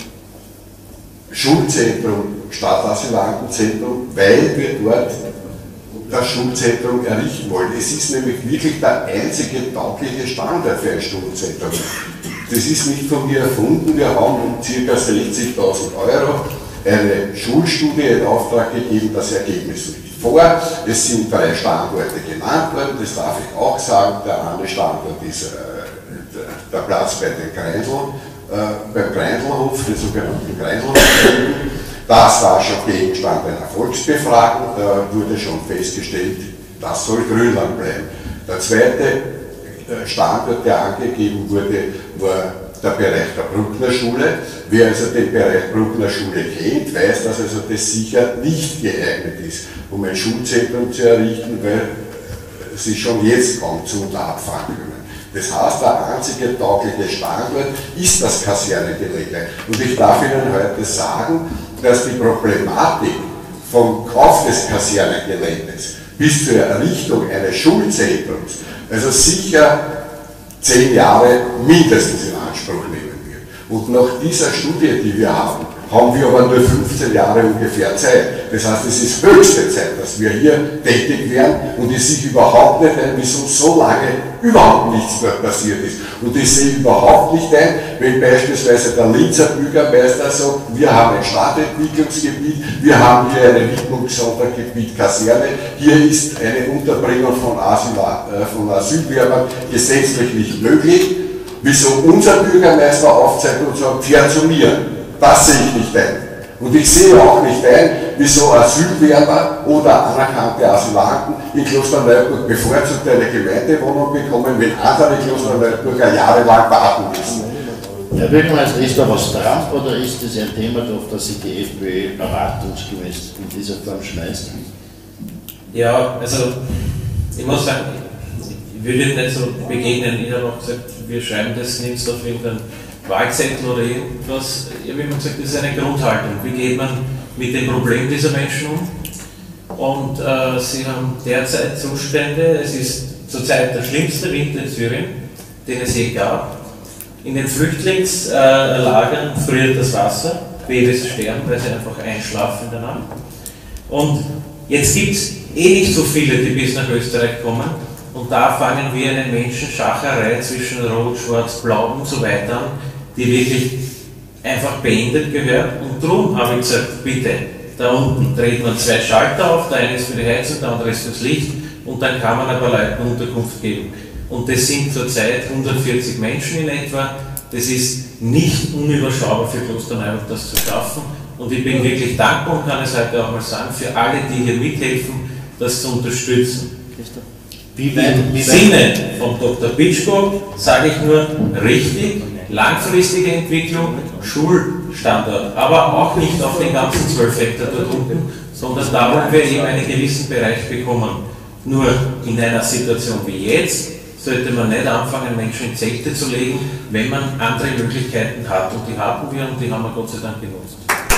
Schulzentrum statt Asylantenzentrum, weil wir dort das Schulzentrum errichten wollen. Es ist nämlich wirklich der einzige taugliche Standard für ein Schulzentrum. Das ist nicht von mir erfunden. Wir haben um ca. sechzigtausend Euro eine Schulstudie in Auftrag gegeben. Das Ergebnis liegt vor. Es sind drei Standorte genannt worden, das darf ich auch sagen. Der andere Standort ist äh, der Platz bei den Greindl, äh, beim Greindelhof, den sogenannten Greindelhof. Das war schon Gegenstand einer Volksbefragung, da wurde schon festgestellt, das soll Grünland bleiben. Der zweite Standort, der angegeben wurde, war der Bereich der Bruckner Schule. Wer also den Bereich Bruckner Schule kennt, weiß, dass also das sicher nicht geeignet ist, um ein Schulzentrum zu errichten, weil sie schon jetzt kaum zu und abfahren können. Das heißt, der einzige taugliche Standort ist das Kasernengelände. Und ich darf Ihnen heute sagen, dass die Problematik vom Kauf des Kasernengeländes bis zur Errichtung eines Schulzentrums also sicher zehn Jahre mindestens in Anspruch nehmen wird. Und nach dieser Studie, die wir haben, haben wir aber nur fünfzehn Jahre ungefähr Zeit. Das heißt, es ist höchste Zeit, dass wir hier tätig werden und ich sehe überhaupt nicht ein, wieso so lange überhaupt nichts dort passiert ist. Und ich sehe überhaupt nicht ein, wenn beispielsweise der Linzer Bürgermeister sagt, wir haben ein Stadtentwicklungsgebiet, wir haben hier eine Widmungssondergebiet Kaserne, hier ist eine Unterbringung von, Asyl, äh, von Asylbewerbern gesetzlich nicht möglich. Wieso unser Bürgermeister aufzeigt und sagt, fair zu mir. Das sehe ich nicht ein. Und ich sehe auch nicht ein, wieso Asylbewerber oder anerkannte Asylanten in Klosterneuburg bevorzugt eine Gemeindewohnung bekommen, wenn andere Klosterneuburger jahrelang warten müssen. Herr Bürgermeister, ist da was dran oder ist das ein Thema, auf das sich die FPÖ erwartungsgemäß in dieser Form schmeißt? Ja, also ich muss sagen, ich würde nicht so begegnen. Ich habe auch gesagt, wir schreiben das nirgends auf irgendeinen Wahlzettel oder irgendwas. Ich habe immer gesagt, das ist eine Grundhaltung. Wie geht man mit dem Problem dieser Menschen um? Und äh, sie haben derzeit Zustände, es ist zurzeit der schlimmste Winter in Syrien, den es je gab. In den Flüchtlingslagern friert das Wasser, Babys sterben, weil sie einfach einschlafen in der Nacht. Und jetzt gibt es eh nicht so viele, die bis nach Österreich kommen. Und da fangen wir eine Menschenschacherei zwischen Rot, Schwarz, Blau und so weiter an, die wirklich einfach beendet gehört. Und darum habe ich gesagt, bitte, da unten dreht man zwei Schalter auf, der eine ist für die Heizung, der andere ist fürs Licht und dann kann man ein paar Leuten Unterkunft geben. Und das sind zurzeit hundertvierzig Menschen in etwa. Das ist nicht unüberschaubar für Klosterneuburg, das zu schaffen. Und ich bin wirklich dankbar und kann es heute auch mal sagen, für alle, die hier mithelfen, das zu unterstützen. Wie weit, Im wie Sinne von Doktor Pitschko sage ich nur richtig, langfristige Entwicklung, Schulstandort, aber auch nicht auf den ganzen zwölf Hektar dort unten, sondern da, wo wir eben einen gewissen Bereich bekommen. Nur in einer Situation wie jetzt sollte man nicht anfangen, Menschen in Zelte zu legen, wenn man andere Möglichkeiten hat. Und die hatten wir und die haben wir Gott sei Dank genutzt.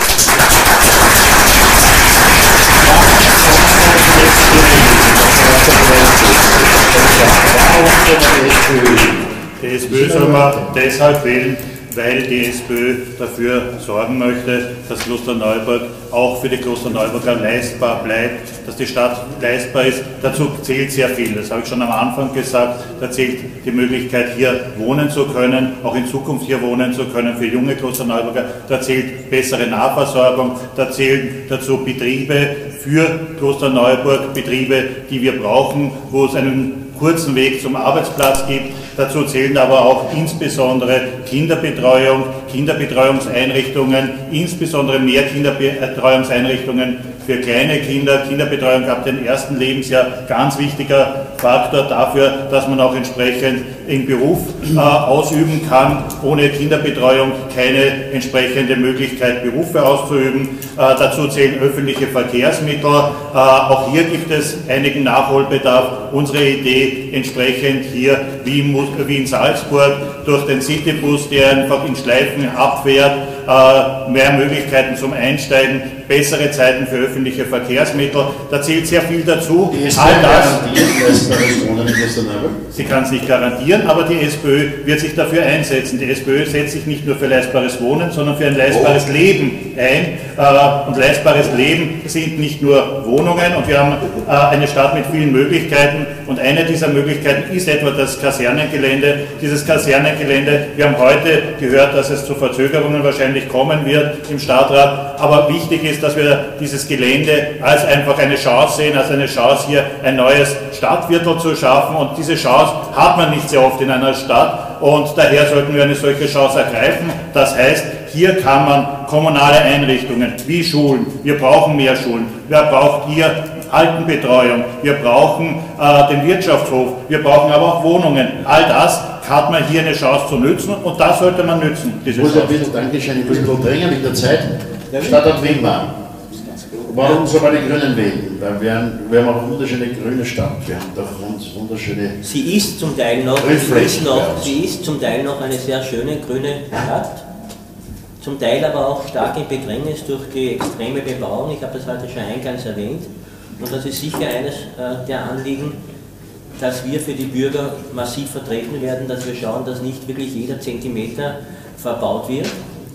Die SPÖ soll man deshalb wählen, weil die SPÖ dafür sorgen möchte, dass Klosterneuburg auch für die Klosterneuburger leistbar bleibt, dass die Stadt leistbar ist. Dazu zählt sehr viel, das habe ich schon am Anfang gesagt, da zählt die Möglichkeit, hier wohnen zu können, auch in Zukunft hier wohnen zu können für junge Klosterneuburger, da zählt bessere Nahversorgung, da zählen dazu Betriebe für Klosterneuburg, Betriebe, die wir brauchen, wo es einen kurzen Weg zum Arbeitsplatz gibt. Dazu zählen aber auch insbesondere Kinderbetreuung, Kinderbetreuungseinrichtungen, insbesondere mehr Kinderbetreuungseinrichtungen für kleine Kinder, Kinderbetreuung ab dem ersten Lebensjahr, ganz wichtiger Faktor dafür, dass man auch entsprechend den Beruf äh, ausüben kann. Ohne Kinderbetreuung keine entsprechende Möglichkeit, Berufe auszuüben. Äh, dazu zählen öffentliche Verkehrsmittel. Äh, auch hier gibt es einigen Nachholbedarf. Unsere Idee entsprechend hier, wie in, wie in Salzburg, durch den Citybus, der einfach in Schleifen abfährt, äh, mehr Möglichkeiten zum Einsteigen, bessere Zeiten für öffentliche Verkehrsmittel. Da zählt sehr viel dazu. Die S P Ö All das, garantiert leistbares Wohnen in Klosterneuburg? Sie kann es nicht garantieren, aber die SPÖ wird sich dafür einsetzen. Die SPÖ setzt sich nicht nur für leistbares Wohnen, sondern für ein leistbares oh. Leben ein. Und leistbares Leben sind nicht nur Wohnungen, und wir haben eine Stadt mit vielen Möglichkeiten, und eine dieser Möglichkeiten ist etwa das Kasernengelände. Dieses Kasernengelände, wir haben heute gehört, dass es zu Verzögerungen wahrscheinlich kommen wird im Stadtrat, aber wichtig ist, dass wir dieses Gelände als einfach eine Chance sehen, als eine Chance, hier ein neues Stadtviertel zu schaffen, und diese Chance hat man nicht sehr oft in einer Stadt, und daher sollten wir eine solche Chance ergreifen. Das heißt, hier kann man kommunale Einrichtungen wie Schulen, wir brauchen mehr Schulen, wir brauchen hier Altenbetreuung, wir brauchen äh, den Wirtschaftshof, wir brauchen aber auch Wohnungen. All das hat man hier eine Chance zu nützen, und das sollte man nützen. Ich muss ein bisschen, Dankeschön, ich muss ein bisschen drängen in der Zeit. Stadtrat Wimmer, warum soll man die Grünen wählen? Weil wir haben, wir haben auch eine wunderschöne grüne Stadt, wir haben doch wunderschöne... Sie ist zum Teil noch, sie ist noch, sie ist zum Teil noch eine sehr schöne grüne Stadt, zum Teil aber auch stark in Bedrängnis durch die extreme Bebauung. Ich habe das heute schon eingangs erwähnt, und das ist sicher eines äh, der Anliegen, dass wir für die Bürger massiv vertreten werden, dass wir schauen, dass nicht wirklich jeder Zentimeter verbaut wird.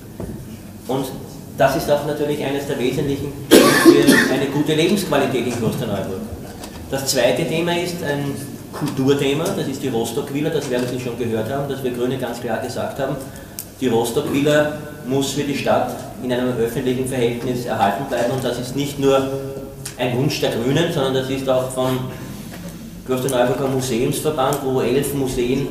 Und das ist auch natürlich eines der wesentlichen für eine gute Lebensqualität in Klosterneuburg. Das zweite Thema ist ein Kulturthema, das ist die Rostock-Villa, das werden Sie schon gehört haben, dass wir Grüne ganz klar gesagt haben, die Rostock-Villa muss für die Stadt in einem öffentlichen Verhältnis erhalten bleiben, und das ist nicht nur ein Wunsch der Grünen, sondern das ist auch vom Klosterneuburger Museumsverband, wo elf Museen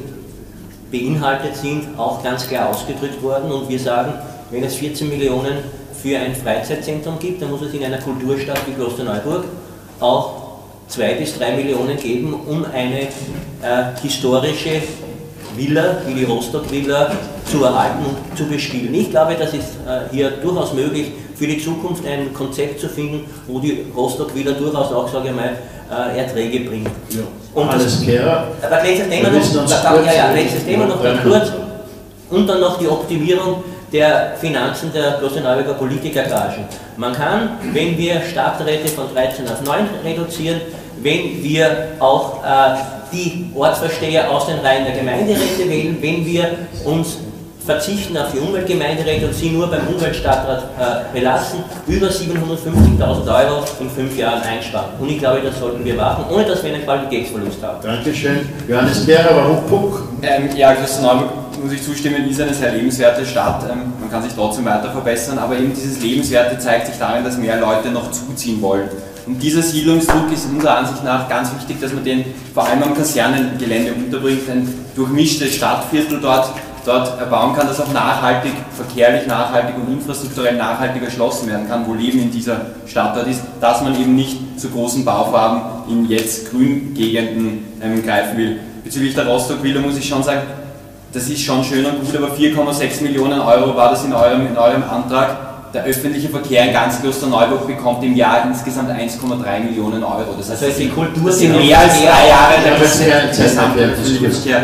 beinhaltet sind, auch ganz klar ausgedrückt worden, und wir sagen, wenn es vierzehn Millionen für ein Freizeitzentrum gibt, dann muss es in einer Kulturstadt wie Klosterneuburg auch zwei bis drei Millionen geben, um eine äh, historische Villa, wie die Rostock-Villa, zu erhalten und zu bespielen. Ich glaube, das ist äh, hier durchaus möglich, für die Zukunft ein Konzept zu finden, wo die Rostock-Villa durchaus auch, sage ich mal, äh, Erträge bringt. Ja. Und alles klar. Aber letztes Thema noch, da, ja, ja, letztes Thema noch ganz kurz, und dann noch die Optimierung der Finanzen der Klosterneuburger Politikergagen. Man kann, wenn wir Stadträte von dreizehn auf neun reduzieren, wenn wir auch äh, die Ortsvorsteher aus den Reihen der Gemeinderäte wählen, wenn wir uns verzichten auf die Umweltgemeinderäte und sie nur beim Umweltstadtrat äh, belassen, über siebenhundertfünfzigtausend Euro in fünf Jahren einsparen. Und ich glaube, das sollten wir machen, ohne dass wir einen Qualitätsverlust haben. Dankeschön. Johannes Kehrer, warum Puck? Ähm, ja, Klosterneuburg, muss ich zustimmen, ist eine sehr lebenswerte Stadt. Ähm, man kann sich trotzdem weiter verbessern, aber eben dieses Lebenswerte zeigt sich darin, dass mehr Leute noch zuziehen wollen. Und dieser Siedlungsdruck ist unserer Ansicht nach ganz wichtig, dass man den vor allem am Kasernengelände unterbringt, ein durchmischtes Stadtviertel dort, dort erbauen kann, das auch nachhaltig, verkehrlich nachhaltig und infrastrukturell nachhaltig erschlossen werden kann, wo Leben in dieser Stadt dort ist, dass man eben nicht zu großen Bauvorhaben in jetzt Grüngegenden ähm, greifen will. Bezüglich der Rostock-Villa muss ich schon sagen, das ist schon schön und gut, aber vier Komma sechs Millionen Euro war das in eurem, in eurem Antrag. Der öffentliche Verkehr in ganz Klosterneuburg bekommt im Jahr insgesamt eins Komma drei Millionen Euro. Das heißt, also die Kultur das sind mehr als drei Jahre der gesamte öffentliche Verkehr.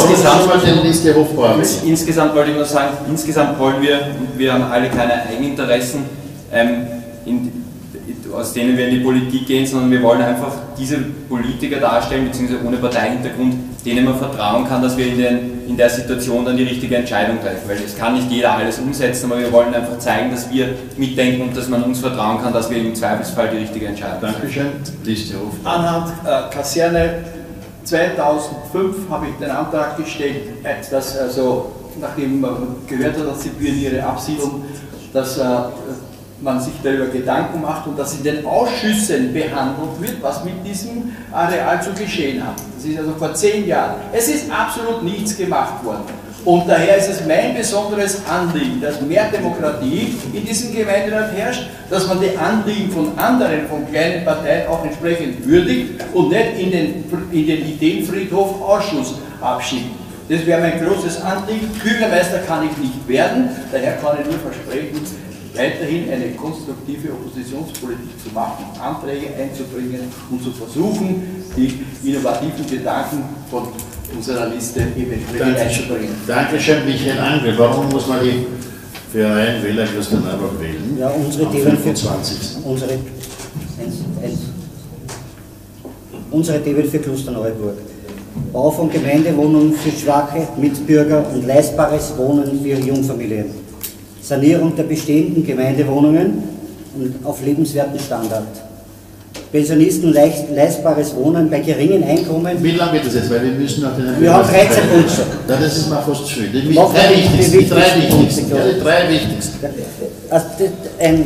Insgesamt, insgesamt wollte ich nur sagen, insgesamt wollen wir, und wir haben alle keine Eigeninteressen, ähm, in, aus denen wir in die Politik gehen, sondern wir wollen einfach diese Politiker darstellen, beziehungsweise ohne Parteihintergrund, denen man vertrauen kann, dass wir in, den, in der Situation dann die richtige Entscheidung treffen. Weil es kann nicht jeder alles umsetzen, aber wir wollen einfach zeigen, dass wir mitdenken und dass man uns vertrauen kann, dass wir im Zweifelsfall die richtige Entscheidung treffen. Dankeschön. Liste auf. Anhand äh, Kaserne zweitausendfünf habe ich den Antrag gestellt, dass also, nachdem man gehört hat, dass die Büren ihre Absiedlung, dass äh, man sich darüber Gedanken macht und das in den Ausschüssen behandelt wird, was mit diesem Areal zu geschehen hat. Das ist also vor zehn Jahren. Es ist absolut nichts gemacht worden. Und daher ist es mein besonderes Anliegen, dass mehr Demokratie in diesem Gemeinderat herrscht, dass man die Anliegen von anderen, von kleinen Parteien auch entsprechend würdigt und nicht in den, in den Ideenfriedhof Ausschuss abschiebt. Das wäre mein großes Anliegen. Bürgermeister kann ich nicht werden, daher kann ich nur versprechen, weiterhin eine konstruktive Oppositionspolitik zu machen, Anträge einzubringen und zu versuchen, die innovativen Gedanken von unserer Liste eben einzubringen. Dankeschön, Michael Angel. Warum muss man die Verein Wähler Klosterneuburg wählen? Ja, unsere Themen für, unsere, eins, eins. unsere Themen für Klosterneuburg. Bau von Gemeindewohnungen für schwache Mitbürger und leistbares Wohnen für Jungfamilien. Sanierung der bestehenden Gemeindewohnungen und auf lebenswerten Standard. Pensionisten leicht, leistbares Wohnen bei geringen Einkommen. Wie lange geht das jetzt? Weil wir müssen noch den Wir haben dreizehn Punkte. Ja, das ist mal fast zu viel. Die drei wichtigsten. Die drei wichtigsten. Ja, die drei wichtigsten. Also, ein,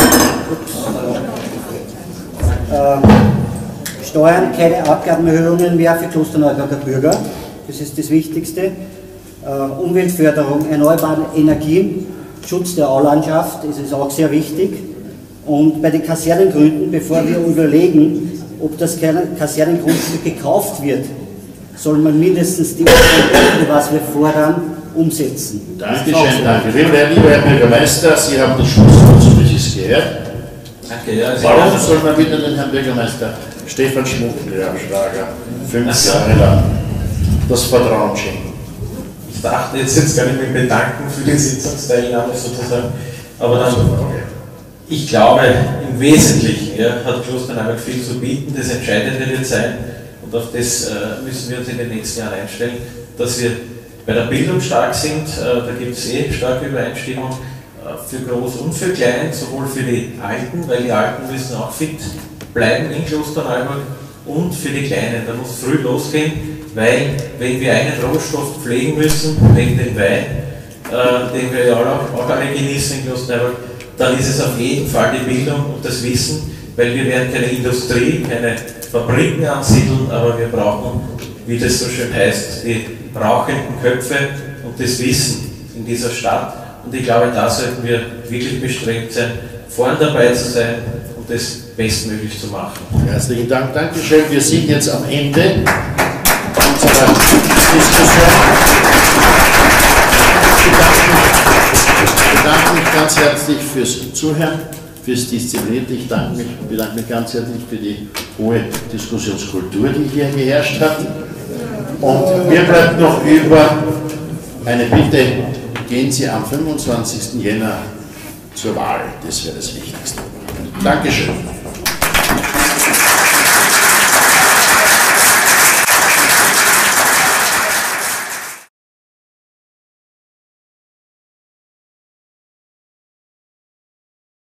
ähm, Steuern, keine Abgabenerhöhungen mehr für Klosterneuburger Bürger. Das ist das Wichtigste. Äh, Umweltförderung, erneuerbare Energien, Schutz der Aulandschaft, das ist auch sehr wichtig. Und bei den Kasernengründen, bevor wir überlegen, ob das Kasernengrundstück gekauft wird, soll man mindestens die Punkte, was wir fordern, umsetzen. Dankeschön, danke. Lieber Herr Bürgermeister, Sie haben das Schlusswort, so wie es gehört. Danke, ja. Warum soll man wieder den Herrn Bürgermeister Stefan Schmuckenschlager fünf Jahre lang das Vertrauen schenken? Ich dachte jetzt, jetzt kann ich mich bedanken für die Sitzungsteilnahme sozusagen, aber dann, ich glaube, im Wesentlichen ja, hat Klosterneuburg viel zu bieten. Das Entscheidende wird sein, und auf das äh, müssen wir uns in den nächsten Jahren einstellen, dass wir bei der Bildung stark sind. Äh, da gibt es eh starke Übereinstimmung äh, für Groß und für Klein, sowohl für die Alten, weil die Alten müssen auch fit bleiben in Klosterneuburg, und für die Kleinen. Da muss früh losgehen, weil wenn wir einen Rohstoff pflegen müssen, wegen dem Wein, äh, den wir ja auch, auch alle genießen in Klosterneuburg, dann ist es auf jeden Fall die Bildung und das Wissen, weil wir werden keine Industrie, keine Fabriken ansiedeln, aber wir brauchen, wie das so schön heißt, die rauchenden Köpfe und das Wissen in dieser Stadt. Und ich glaube, da sollten wir wirklich bestrebt sein, vorn dabei zu sein und das bestmöglich zu machen. Herzlichen Dank, Dankeschön. Wir sind jetzt am Ende unserer Diskussion. Ich bedanke mich ganz herzlich fürs Zuhören, fürs Disziplinierte. Ich bedanke mich, bedanke mich ganz herzlich für die hohe Diskussionskultur, die hier geherrscht hat. Und mir bleibt noch über eine Bitte: Gehen Sie am fünfundzwanzigsten Jänner zur Wahl. Das wäre das Wichtigste. Dankeschön.